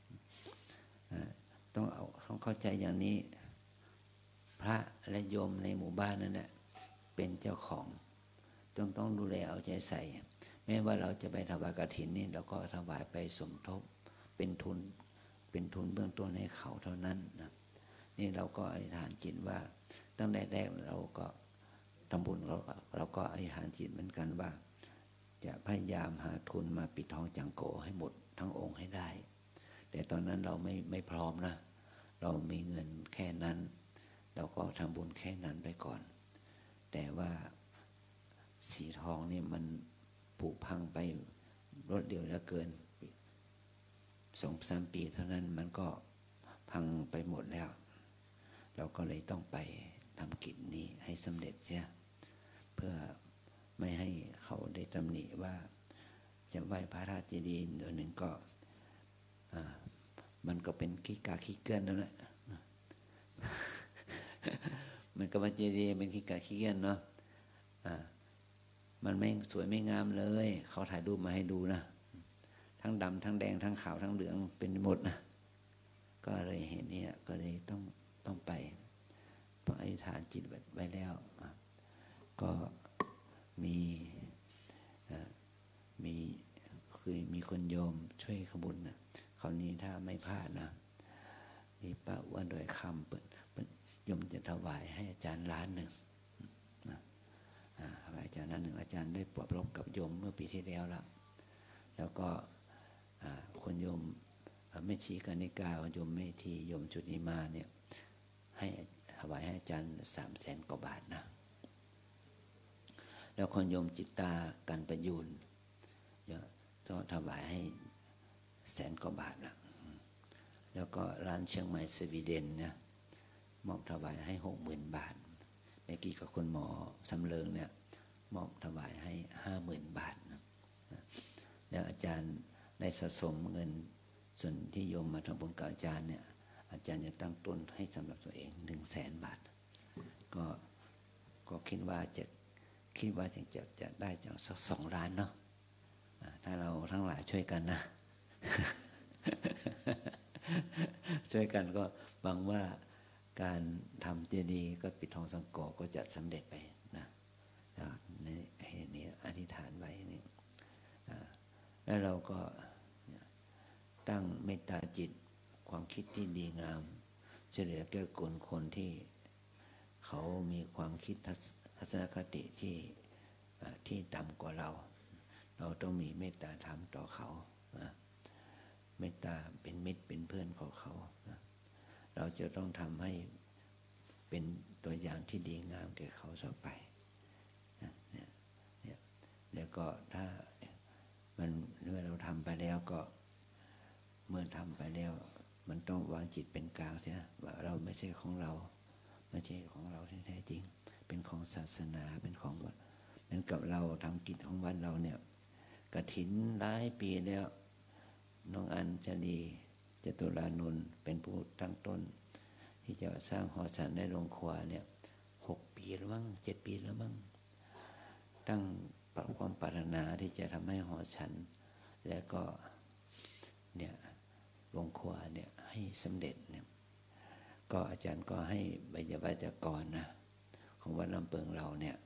ต้องเข้าใจอย่างนี้พระและโยมในหมู่บ้านนั่นแหละเป็นเจ้าของต้องดูแลเอาใจใส่แม้ว่าเราจะไปถวายกฐินนี่เราก็ถวายไปสมทบเป็นทุนเบื้องต้นให้เขาเท่านั้นนะนี่เราก็อธิษฐานจิตว่าตั้งแต่แรกเราก็ทำบุญเราก็อธิษฐานจิตเหมือนกันว่าจะพยายามหาทุนมาปิดทองจังโกให้หมดทั้งองค์ให้ได้แต่ตอนนั้นเราไม่พร้อมนะเรามีเงินแค่นั้นเราก็ทำบุญแค่นั้นไปก่อนแต่ว่าสีทองนี่มันผุพังไปรวดเดียวเหลือเกิน 2-3 ปีเท่านั้นมันก็พังไปหมดแล้วเราก็เลยต้องไปทำกิจนี้ให้สำเร็จเสียเพื่อไม่ให้เขาได้ตำหนิว่าจะไหว้พระราชเจดีย์เดือนหนึ่งก็มันก็เป็นขี้กาขี้เกื้อนนั่นแหละมันก็มาเจดีย์เป็นขี้กาขี้เกื้อนเนาะมันไม่สวยไม่งามเลยเขาถ่ายรูปมาให้ดูนะทั้งดำทั้งแดงทั้งขาวทั้งเหลืองเป็นหมดนะก็เลยเห็นเนี่ยก็เลยต้องไปเพราะอธิษฐานจิตไว้แล้วก็มีคนโยมช่วยขบุญนะคราวนี้ถ้าไม่พลาดนะมีป้าอ้วนโดยคำโยมจะถวายให้อาจารย์1,000,000นะถวายอาจารย์1,000,000อาจารย์ได้ปรบรบกับโยมเมื่อปีที่แล้วก็คนโยมแม่ชีกานิกาโยมแม่ทีโยมจุติมาเนี่ยให้ถวายให้อาจารย์300,000 กว่าบาทนะแล้วคนโยมจิตตากันประยูนก็ถวายให้100,000 กว่าบาทนะแล้วก็ร้านเชียงใหม่สวีเดนเนี่ยมอบถวายให้ 60,000 บาทเมื่อกี้กับคนหมอสำเริงเนี่ยมอบถวายให้ 50,000 บาทนะแล้วอาจารย์ได้สะสมเงินส่วนที่โยมมาทำบุญกับอาจารย์เนี่ยอาจารย์จะตั้งต้นให้สำหรับตัวเอง 100,000 บาทก็คิดว่าจะได้จากสัก2 ล้านเนาะถ้าเราทั้งหลายช่วยกันนะ ช่วยกันก็หวังว่าการทำเจดีย์ก็ปิดทองสังกอก็จะสำเร็จไปนะนี่อธิษฐานไว้นี่แล้วเราก็ตั้งเมตตาจิตความคิดที่ดีงามเฉลี่ยแก้กลคนที่เขามีความคิดทัศนคติที่ต่ำกว่าเราต้องมีเมตตาธรรมต่อเขาเมตตาเป็นมิตรเป็นเพื่อนของเขาเราจะต้องทำให้เป็นตัวอย่างที่ดีงามแก่เขาต่อไปแล้วก็ถ้าเมื่อเราทำไปแล้วก็เมื่อทำไปแล้วมันต้องวางจิตเป็นกลางเสียว่าเราไม่ใช่ของเราไม่ใช่ของเราที่แท้จริงเป็นของศาสนาเป็นของวัดเหมือนกับเราทำกิจของวัดเราเนี่ยกฐินหลายปีแล้วน้องอัญชลีจตุรานนท์เป็นผู้ตั้งต้นที่จะสร้างหอฉันในโรงครัวเนี่ย6 ปีแล้วมั้ง7 ปีแล้วมั้งตั้งความปรารถนาที่จะทำให้หอฉันแล้วก็เนี่ยโรงครัวเนี่ยให้สำเร็จเนี่ยก็อาจารย์ก็ให้วิทยาวัจกรนะของวัดลำเปิงเราเนี่ย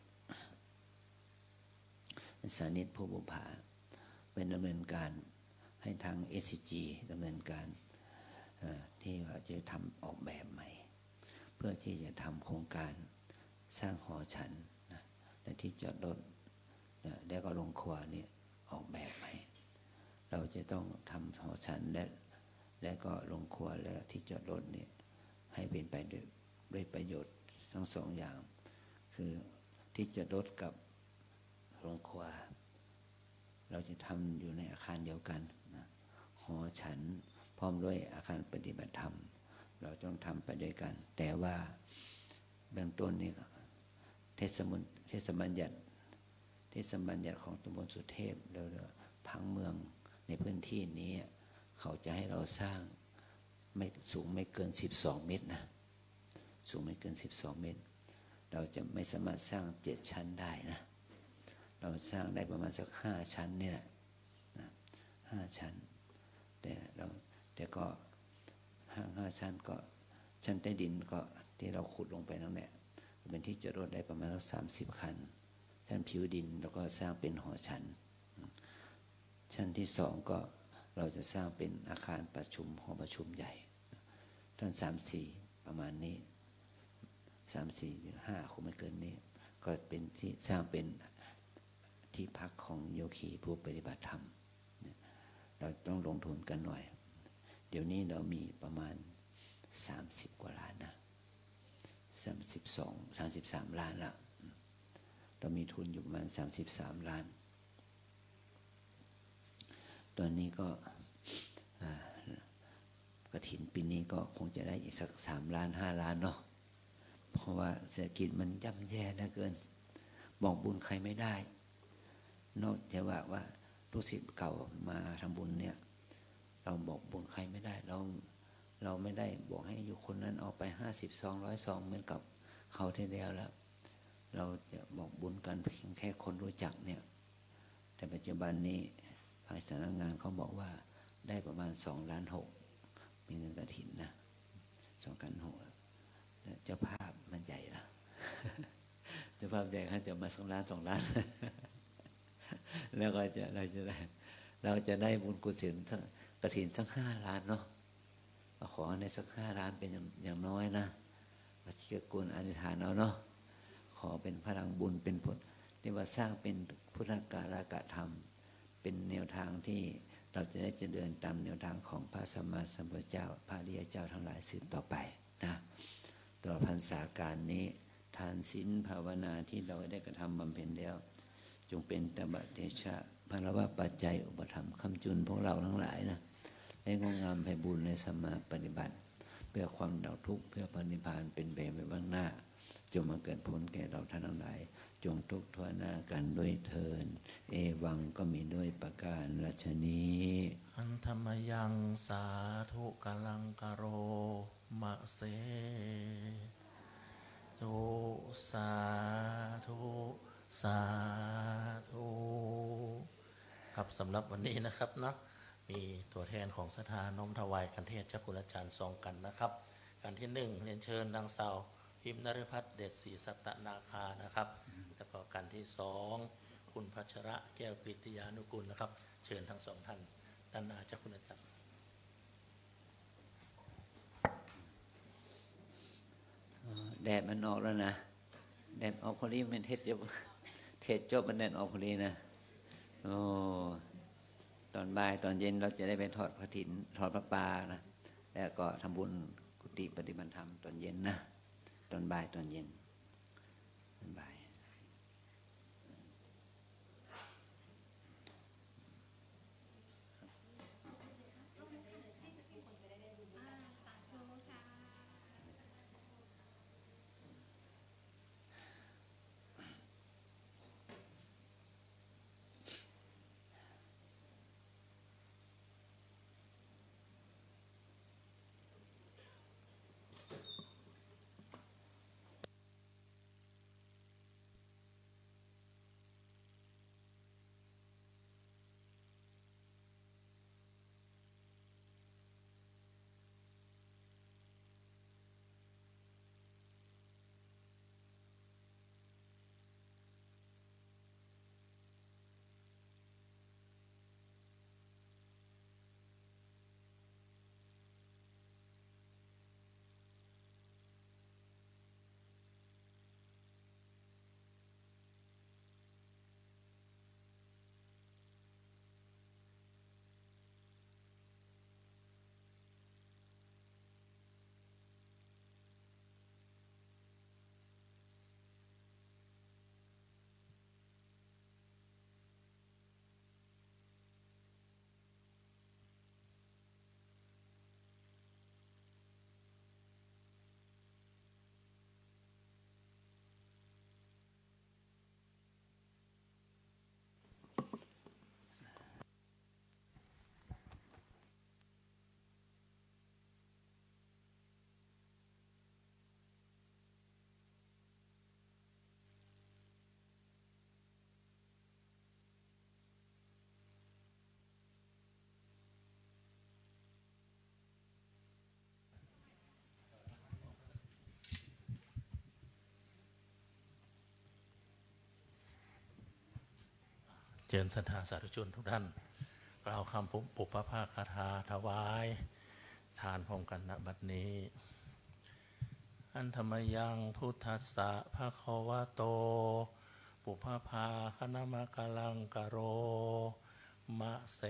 สานิตผู้บุภาเป็นดำเนินการให้ทาง SCG ดำเนินการที่ว่าจะทำออกแบบใหม่เพื่อที่จะทำโครงการสร้างหอฉันนะและที่จอดรถแล้วก็โรงครัวนี่ออกแบบใหม่เราจะต้องทำหอฉันและก็โรงครัวและที่จอดรถนี่ให้เป็นไปด้วยประโยชน์ทั้ง2 อย่างคือที่จอดรถกับโรงครัวเราจะทำอยู่ในอาคารเดียวกันนะหอฉันพร้อมด้วยอาคารปฏิบัติธรรมเราต้องทำไปด้วยกันแต่ว่าเบื้องต้นนี่เทศบัญญัติของตำบลสุเทพเราผังเมืองในพื้นที่นี้เขาจะให้เราสร้างไม่สูงไม่เกิน12 เมตรนะสูงไม่เกิน12 เมตรเราจะไม่สามารถสร้าง7 ชั้นได้นะเราสร้างได้ประมาณสัก5 ชั้นนี่แหละนะ5 ชั้นแต่ก็5 ชั้นก็ชั้นใต้ดินก็ที่เราขุดลงไปนั่นแหละเป็นที่จอดรถได้ประมาณสัก30 คันชั้นผิวดินแล้วก็สร้างเป็นหอฉันชั้นที่2ก็เราจะสร้างเป็นอาคารประชุมหอประชุมใหญ่ท่าน3-4ประมาณนี้3-4 หรือ 5คงไม่เกินนี้ก็เป็นที่สร้างเป็นที่พักของโยคีผู้ปฏิบัติธรรมเราต้องลงทุนกันหน่อยเดี๋ยวนี้เรามีประมาณ30 กว่าล้านนะ33 ล้านแล้วเรามีทุนอยู่ประมาณ33 ล้านตอนนี้ก็กฐินปีนี้ก็คงจะได้อีกสัก3 ล้าน 5 ล้านเนาะเพราะว่าเศรษฐกิจมันย่ำแย่เหลือเกินบอกบุญใครไม่ได้นอกจากว่าลูกศิษย์เก่ามาทำบุญเนี่ยเราบอกบุญใครไม่ได้เราไม่ได้บอกให้อยู่คนนั้นเอาไป50 ซอง100 ซองเหมือนกับเขาที่แล้วเราจะบอกบุญกันเพียงแค่คนรู้จักเนี่ยแต่ปัจจุบันนี้ภายสำนักงานเขาบอกว่าได้ประมาณ2.6 ล้านมีเงินกฐินนะ2.6 ล้านเจ้าภาพมันใหญ่นะ เจ้าภาพใหญ่เขาจะมา2 ล้าน 2 ล้าน แล้วก็เราจะได้บุญกุศลกฐินสัก5 ล้านเนาะขอในสัก5 ล้านเป็นอย่างน้อยนะวัชิกกุลอธิษฐานเอาเนาะขอเป็นพลังบุญเป็นผลที่ว่าสร้างเป็นพุทธการกธรรมเป็นแนวทางที่เราจะได้เดินตามแนวทางของพระสัมมาสัมพุทธเจ้าพระอริยเจ้าทั้งหลายสืบต่อไปนะตลอดพรรษาการนี้ทานศีลภาวนาที่เราได้กระทำบำเพ็ญแล้วจงเป็นตบะเตชะพลวะปัจจัยอุปธรรมคำจุนพวกเราทั้งหลายนะให้งอกงามไพบูลย์ในสมมาปฏิบัติเพื่อความดับทุกข์เพื่อพระนิพพานเป็นไปเบื้องหน้าจงมาเกิดผลแก่เราท่านทั้งหลายจงทุกข์ทั่วหน้ากันด้วยเทินเอวังก็มีด้วยประการราชนี้อันธรรมยังสาธุกาลังกโรมะเสธุสาธุสาธุครับสำหรับวันนี้นะครับเนาะมีตัวแทนของสถานน้อมถวายกันเทศเจ้าคุณอาจารย์2กันนะครับการที่1เรียนเชิญนางสาวพิมพ์นฤพัฒน์เดชศรีสัตนาคานะครับแล้วก็การที่2คุณพัชระแก้วกฤติยานุกุลนะครับเชิญทั้ง2ท่านด้านหน้าเจ้าคุณอาจารย์แดดมันออกแล้วนะแดดออกพอดีมันเทศจบมันแดดออกพอดีนะโอ้ตอนบ่ายตอนเย็นเราจะได้ไปทอดพระถิ่นทอดพระป่านะแล้วก็ทำบุญกุฏิปฏิบัติธรรมตอนเย็นนะตอนบ่ายตอนเย็นตอนบ่ายเชิญศรัทธาสาธุชนทุกท่านกล่าวคำปุพพาคาถาถวายทานพร้อมกันณบัดนี้อันธรรมยังพุทธัสสะภะคะวะโตปุพพาคณมะกะลังกะโรมะเส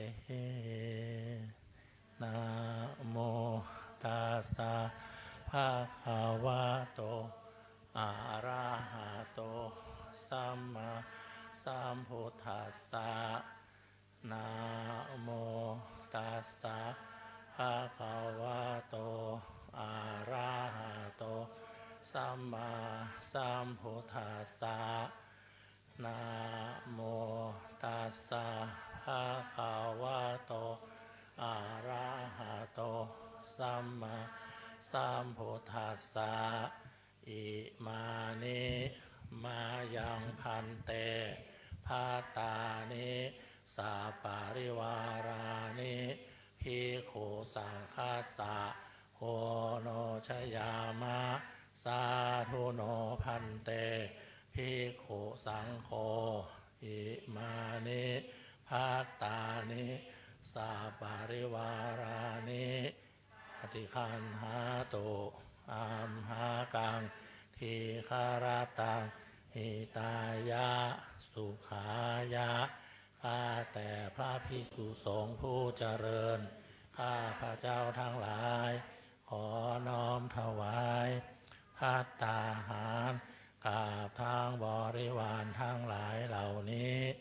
นะโมตัสสะภะคะวะโตอะระหะโตสัมมาสัมพุทธัสสะนะโมตัสสะภะคะวะโตอะระหะโตสัมมาสัมพุทธัสสะนะโมตัสสะภะคะวะโตอะระหะโตสัมมาสัมพุทธัสสะอิมานิมายังพันเตภาตานิสาปาริวารานิภิกขุสังฆัสสะโหโนชยามะสาธุโนพันเตภิกขุสังโฆอิมานิภาตานิสาปาริวารานิปฏิคันหาตุอัมหากังทีฆารตังหิตายะสุขายะข้าแต่พระภิกษุสงฆ์ผู้เจริญข้าพระเจ้าทั้งหลายขอน้อมถวายภัตตาหารกับทางบริวารทั้งหลายเหล่านี้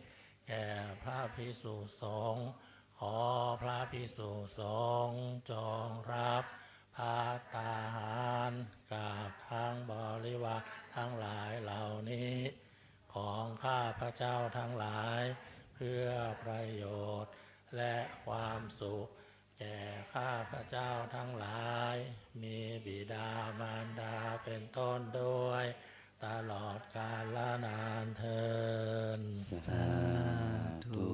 ภิกษุสงฆ์ขอพระภิกษุสงฆ์จงรับภัตตาหารกับทั้งบริวารทั้งหลายเหล่านี้ของข้าพระเจ้าทั้งหลายเพื่อประโยชน์และความสุขแก่ข้าพระเจ้าทั้งหลายมีบิดามารดาเป็นต้นด้วยตลอดกาลนานเทอญสาธุ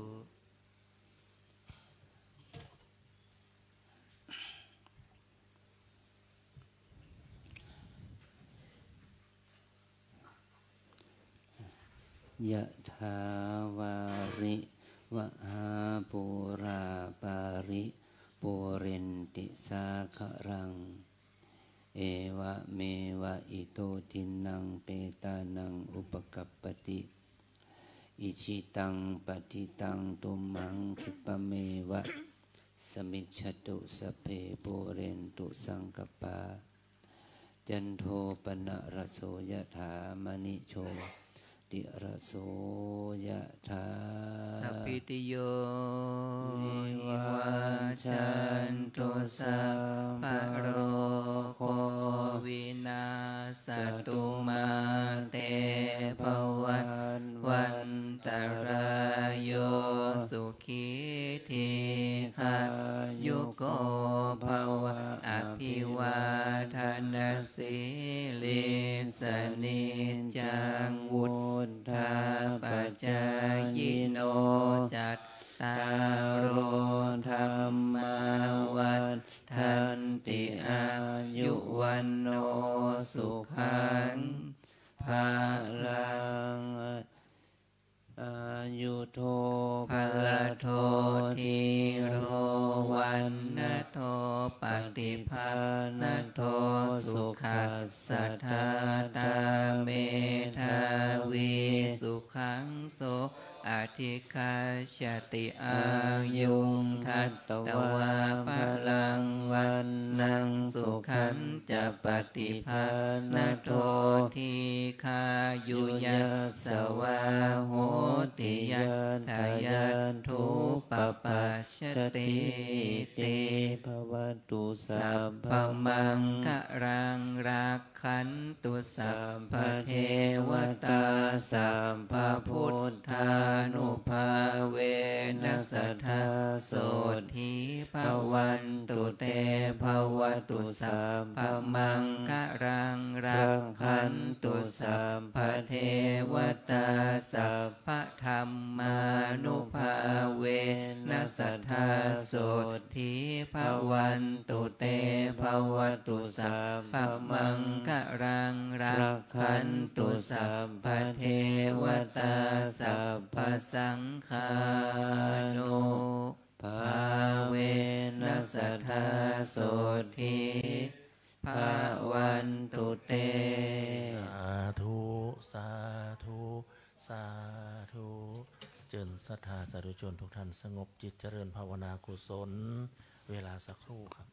ยะถาวาริวหาปุราปาริปุเรนติสาครังเอวะเมวะอิโตทินังเปตานังอุปกัปปติอิชิตังปฏิตังตุมหังคิปะเมวะสมิจฉตุสพเพปุเรนตุสังกปาจันโทปนะระโสยถามณิโชติระโสยถาสัพพิติโยวิวัชชันตุสัพพะโรโควินาศตุมาเตภวันตรายโยสุขีทีขายุโกภวะอภิวาทนาสิลิสนิจังวุธาปัจจายโนจัตตารโอธรรมาวันทันติอายุวันโนสุขังภาลังอายุโทภลโททีโรวันนะโทปฏิภาณโทสุขัสสะทาตาเมธาวีสุขังโสอธิคาชติอายุงทัตตวาภลังวันนังสุขันจะปฏิภาณโททีคายุยัสสวาโหติยัตถยันทุปปัชชติติภวตุสัพพมังคะรังรักขันตุสัพพเทวตาสัพพพุทธานุภาเวนัสสทธาโสทิภวันตุเตภวตุสัพพมังคะรังรักขันตุสัพพเทวตาสัพพธรรมานุภาเวนัสสทธาโสทิภวันตุเตภวตุสัพพมังคะรังรักขันตุสัพพเทวตาสัพพสังฆานุภาเวนัสสทธาโสทิภวันตุเตสาธุสาธุสาธุเจริญศรัทธาสาธุชนทุกท่านสงบจิตเจริญภาวนากุศลเวลาสักครู่ครับ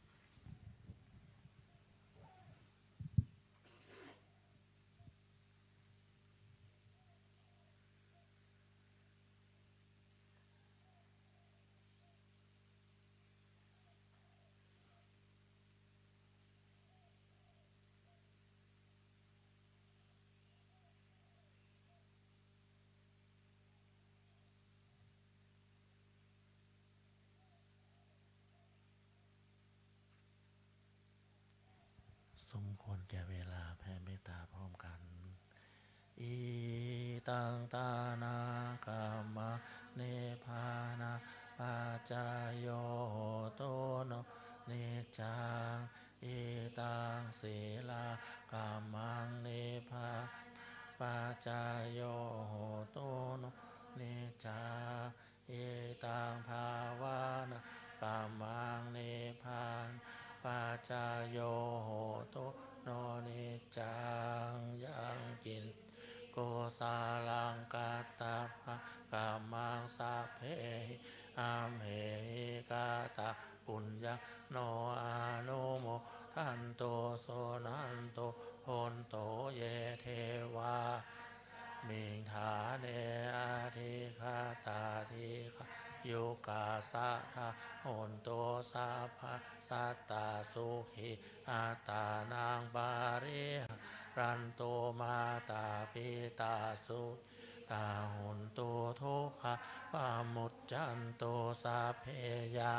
สมควรแก่เวลาแผ่เมตตาพร้อมกันอิตังตานาคัมมะเนภานาปัจจายโยโตโนเนจังอิตังศีลาคัมมังเนภาปัจจายโยโตโนเนจังอิตังภาวานาคัมมังเนภาปัจจายโยโหตุโนนิจังยังกินโกสาลังกัตตาภะกัมมังสัพเพอัมเหกาตาปุญญโนอานุโมทันโตโสนันโตโหนโตเยเทวามิงฐาเนอาทิคาตาทิคโยกาสะทาโหนโตสาภาสัตตาสุขีอาตานังปาริหารันโตมาตาปิตาสุตาหุนโตทุกขะปามุจจันโตสาเพยะ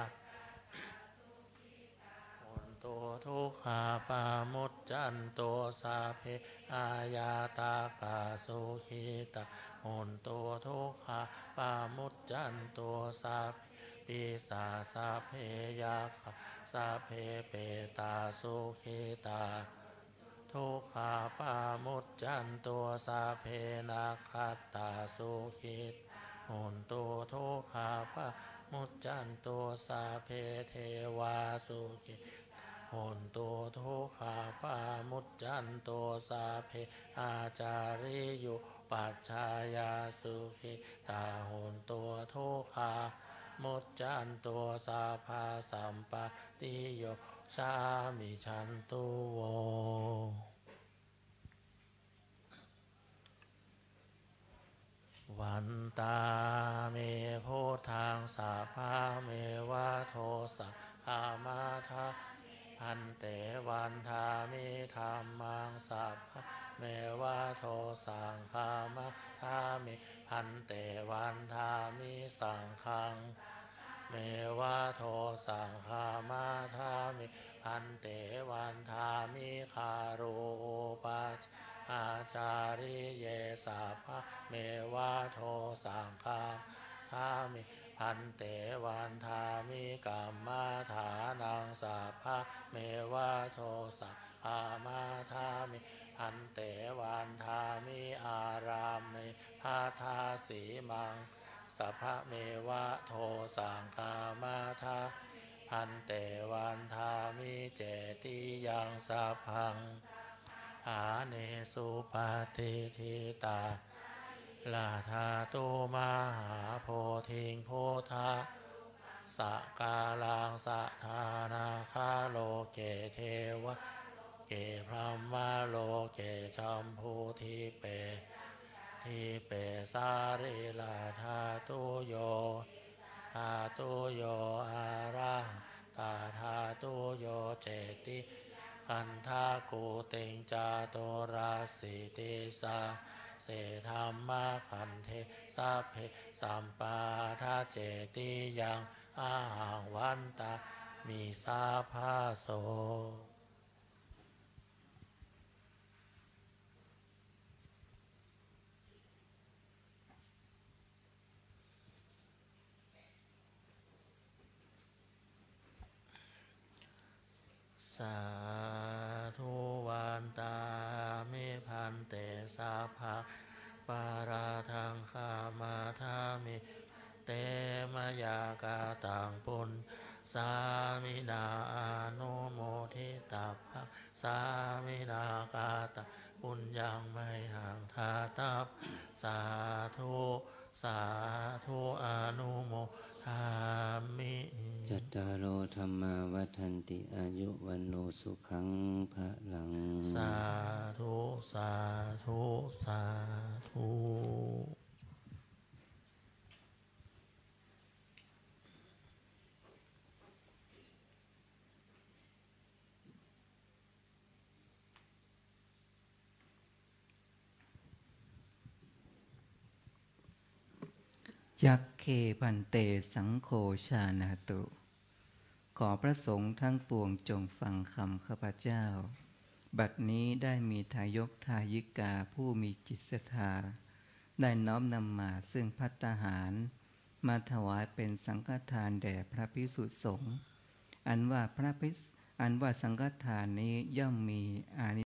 หุนโตทุกขาปามุจจันโตสาเพอายาตากาสุขีตาหุนโตทุกขาปามุจจันโตสาเพปิสาสาเพยะสาเพเปตาสุขีตาทุกขาปามุจจันตัวสาเพนาคัตตาสุขิตหุนตัวทุกขาปามุจจันตัวสาเพเทวาสุขิตหุนตัวทุกขาปามุจจันตัวสาเพอาจาริยุปัจฉายาสุขิตาหุนตัวทุกขามุจจันตัวสาภาสัมปติโยชามิฉันตุโววันตาเมโพธังสาภาเมวะโทสะอามาทาพันเตวันทามิธรรมังสัพพะเมวะโทสังฆามาทามิพันเตวันทามิสังฆังเมวะโทสังฆามาทามิพันเตวันทามิคารุปัชอาจาริเยสัพพะเมวะโทสังฆาทามิพันเตวันทามิกัมมาฐานังสัพพะเมวะโทสังฆามาทามิพันเตวันทามิอารามเมภาทาสีมังสัพพะเมวะโทสังฆามาทาพันเตวันทามิเจติยังสัพพังหาเนสุปฏิทิตาลาธาตุมหาโพธิงโพธาสกาลังสะทานาคาโลเกเทวะเกพรหมโลเกชัมพูทิเปทิเปสาริลาธาตุโยธาตุโยอาระตาธาตุโยเจติคันธากูติงจาโตราสิติสาเสธรรมะขันเทสัพเพสัมปาทาเจติยังอาหังวันตามิสาภาโสสาธุวันตามิพันเตสาภาปาราทังคามาทามิเตมยากาตังปุญสามินาอนุโมทิตัพพะสามินากาตปุญญังไมหังทาตัพสาธุสาธุอนุโมทามิจัตตารโอธรรมาวัฏันติอายุวันโนสุขังภะลังสาธุสาธุสาธุยักเขพันเตสังโฆชานาตุขอพระสงฆ์ทั้งปวงจงฟังคำข้าพเจ้าบัดนี้ได้มีทายกทายิกาผู้มีจิตศรัทธาได้น้อมนำมาซึ่งภัตตาหารมาถวายเป็นสังฆทานแด่พระภิกษุสงฆ์อันว่าสังฆทานนี้ย่อมมีอานิ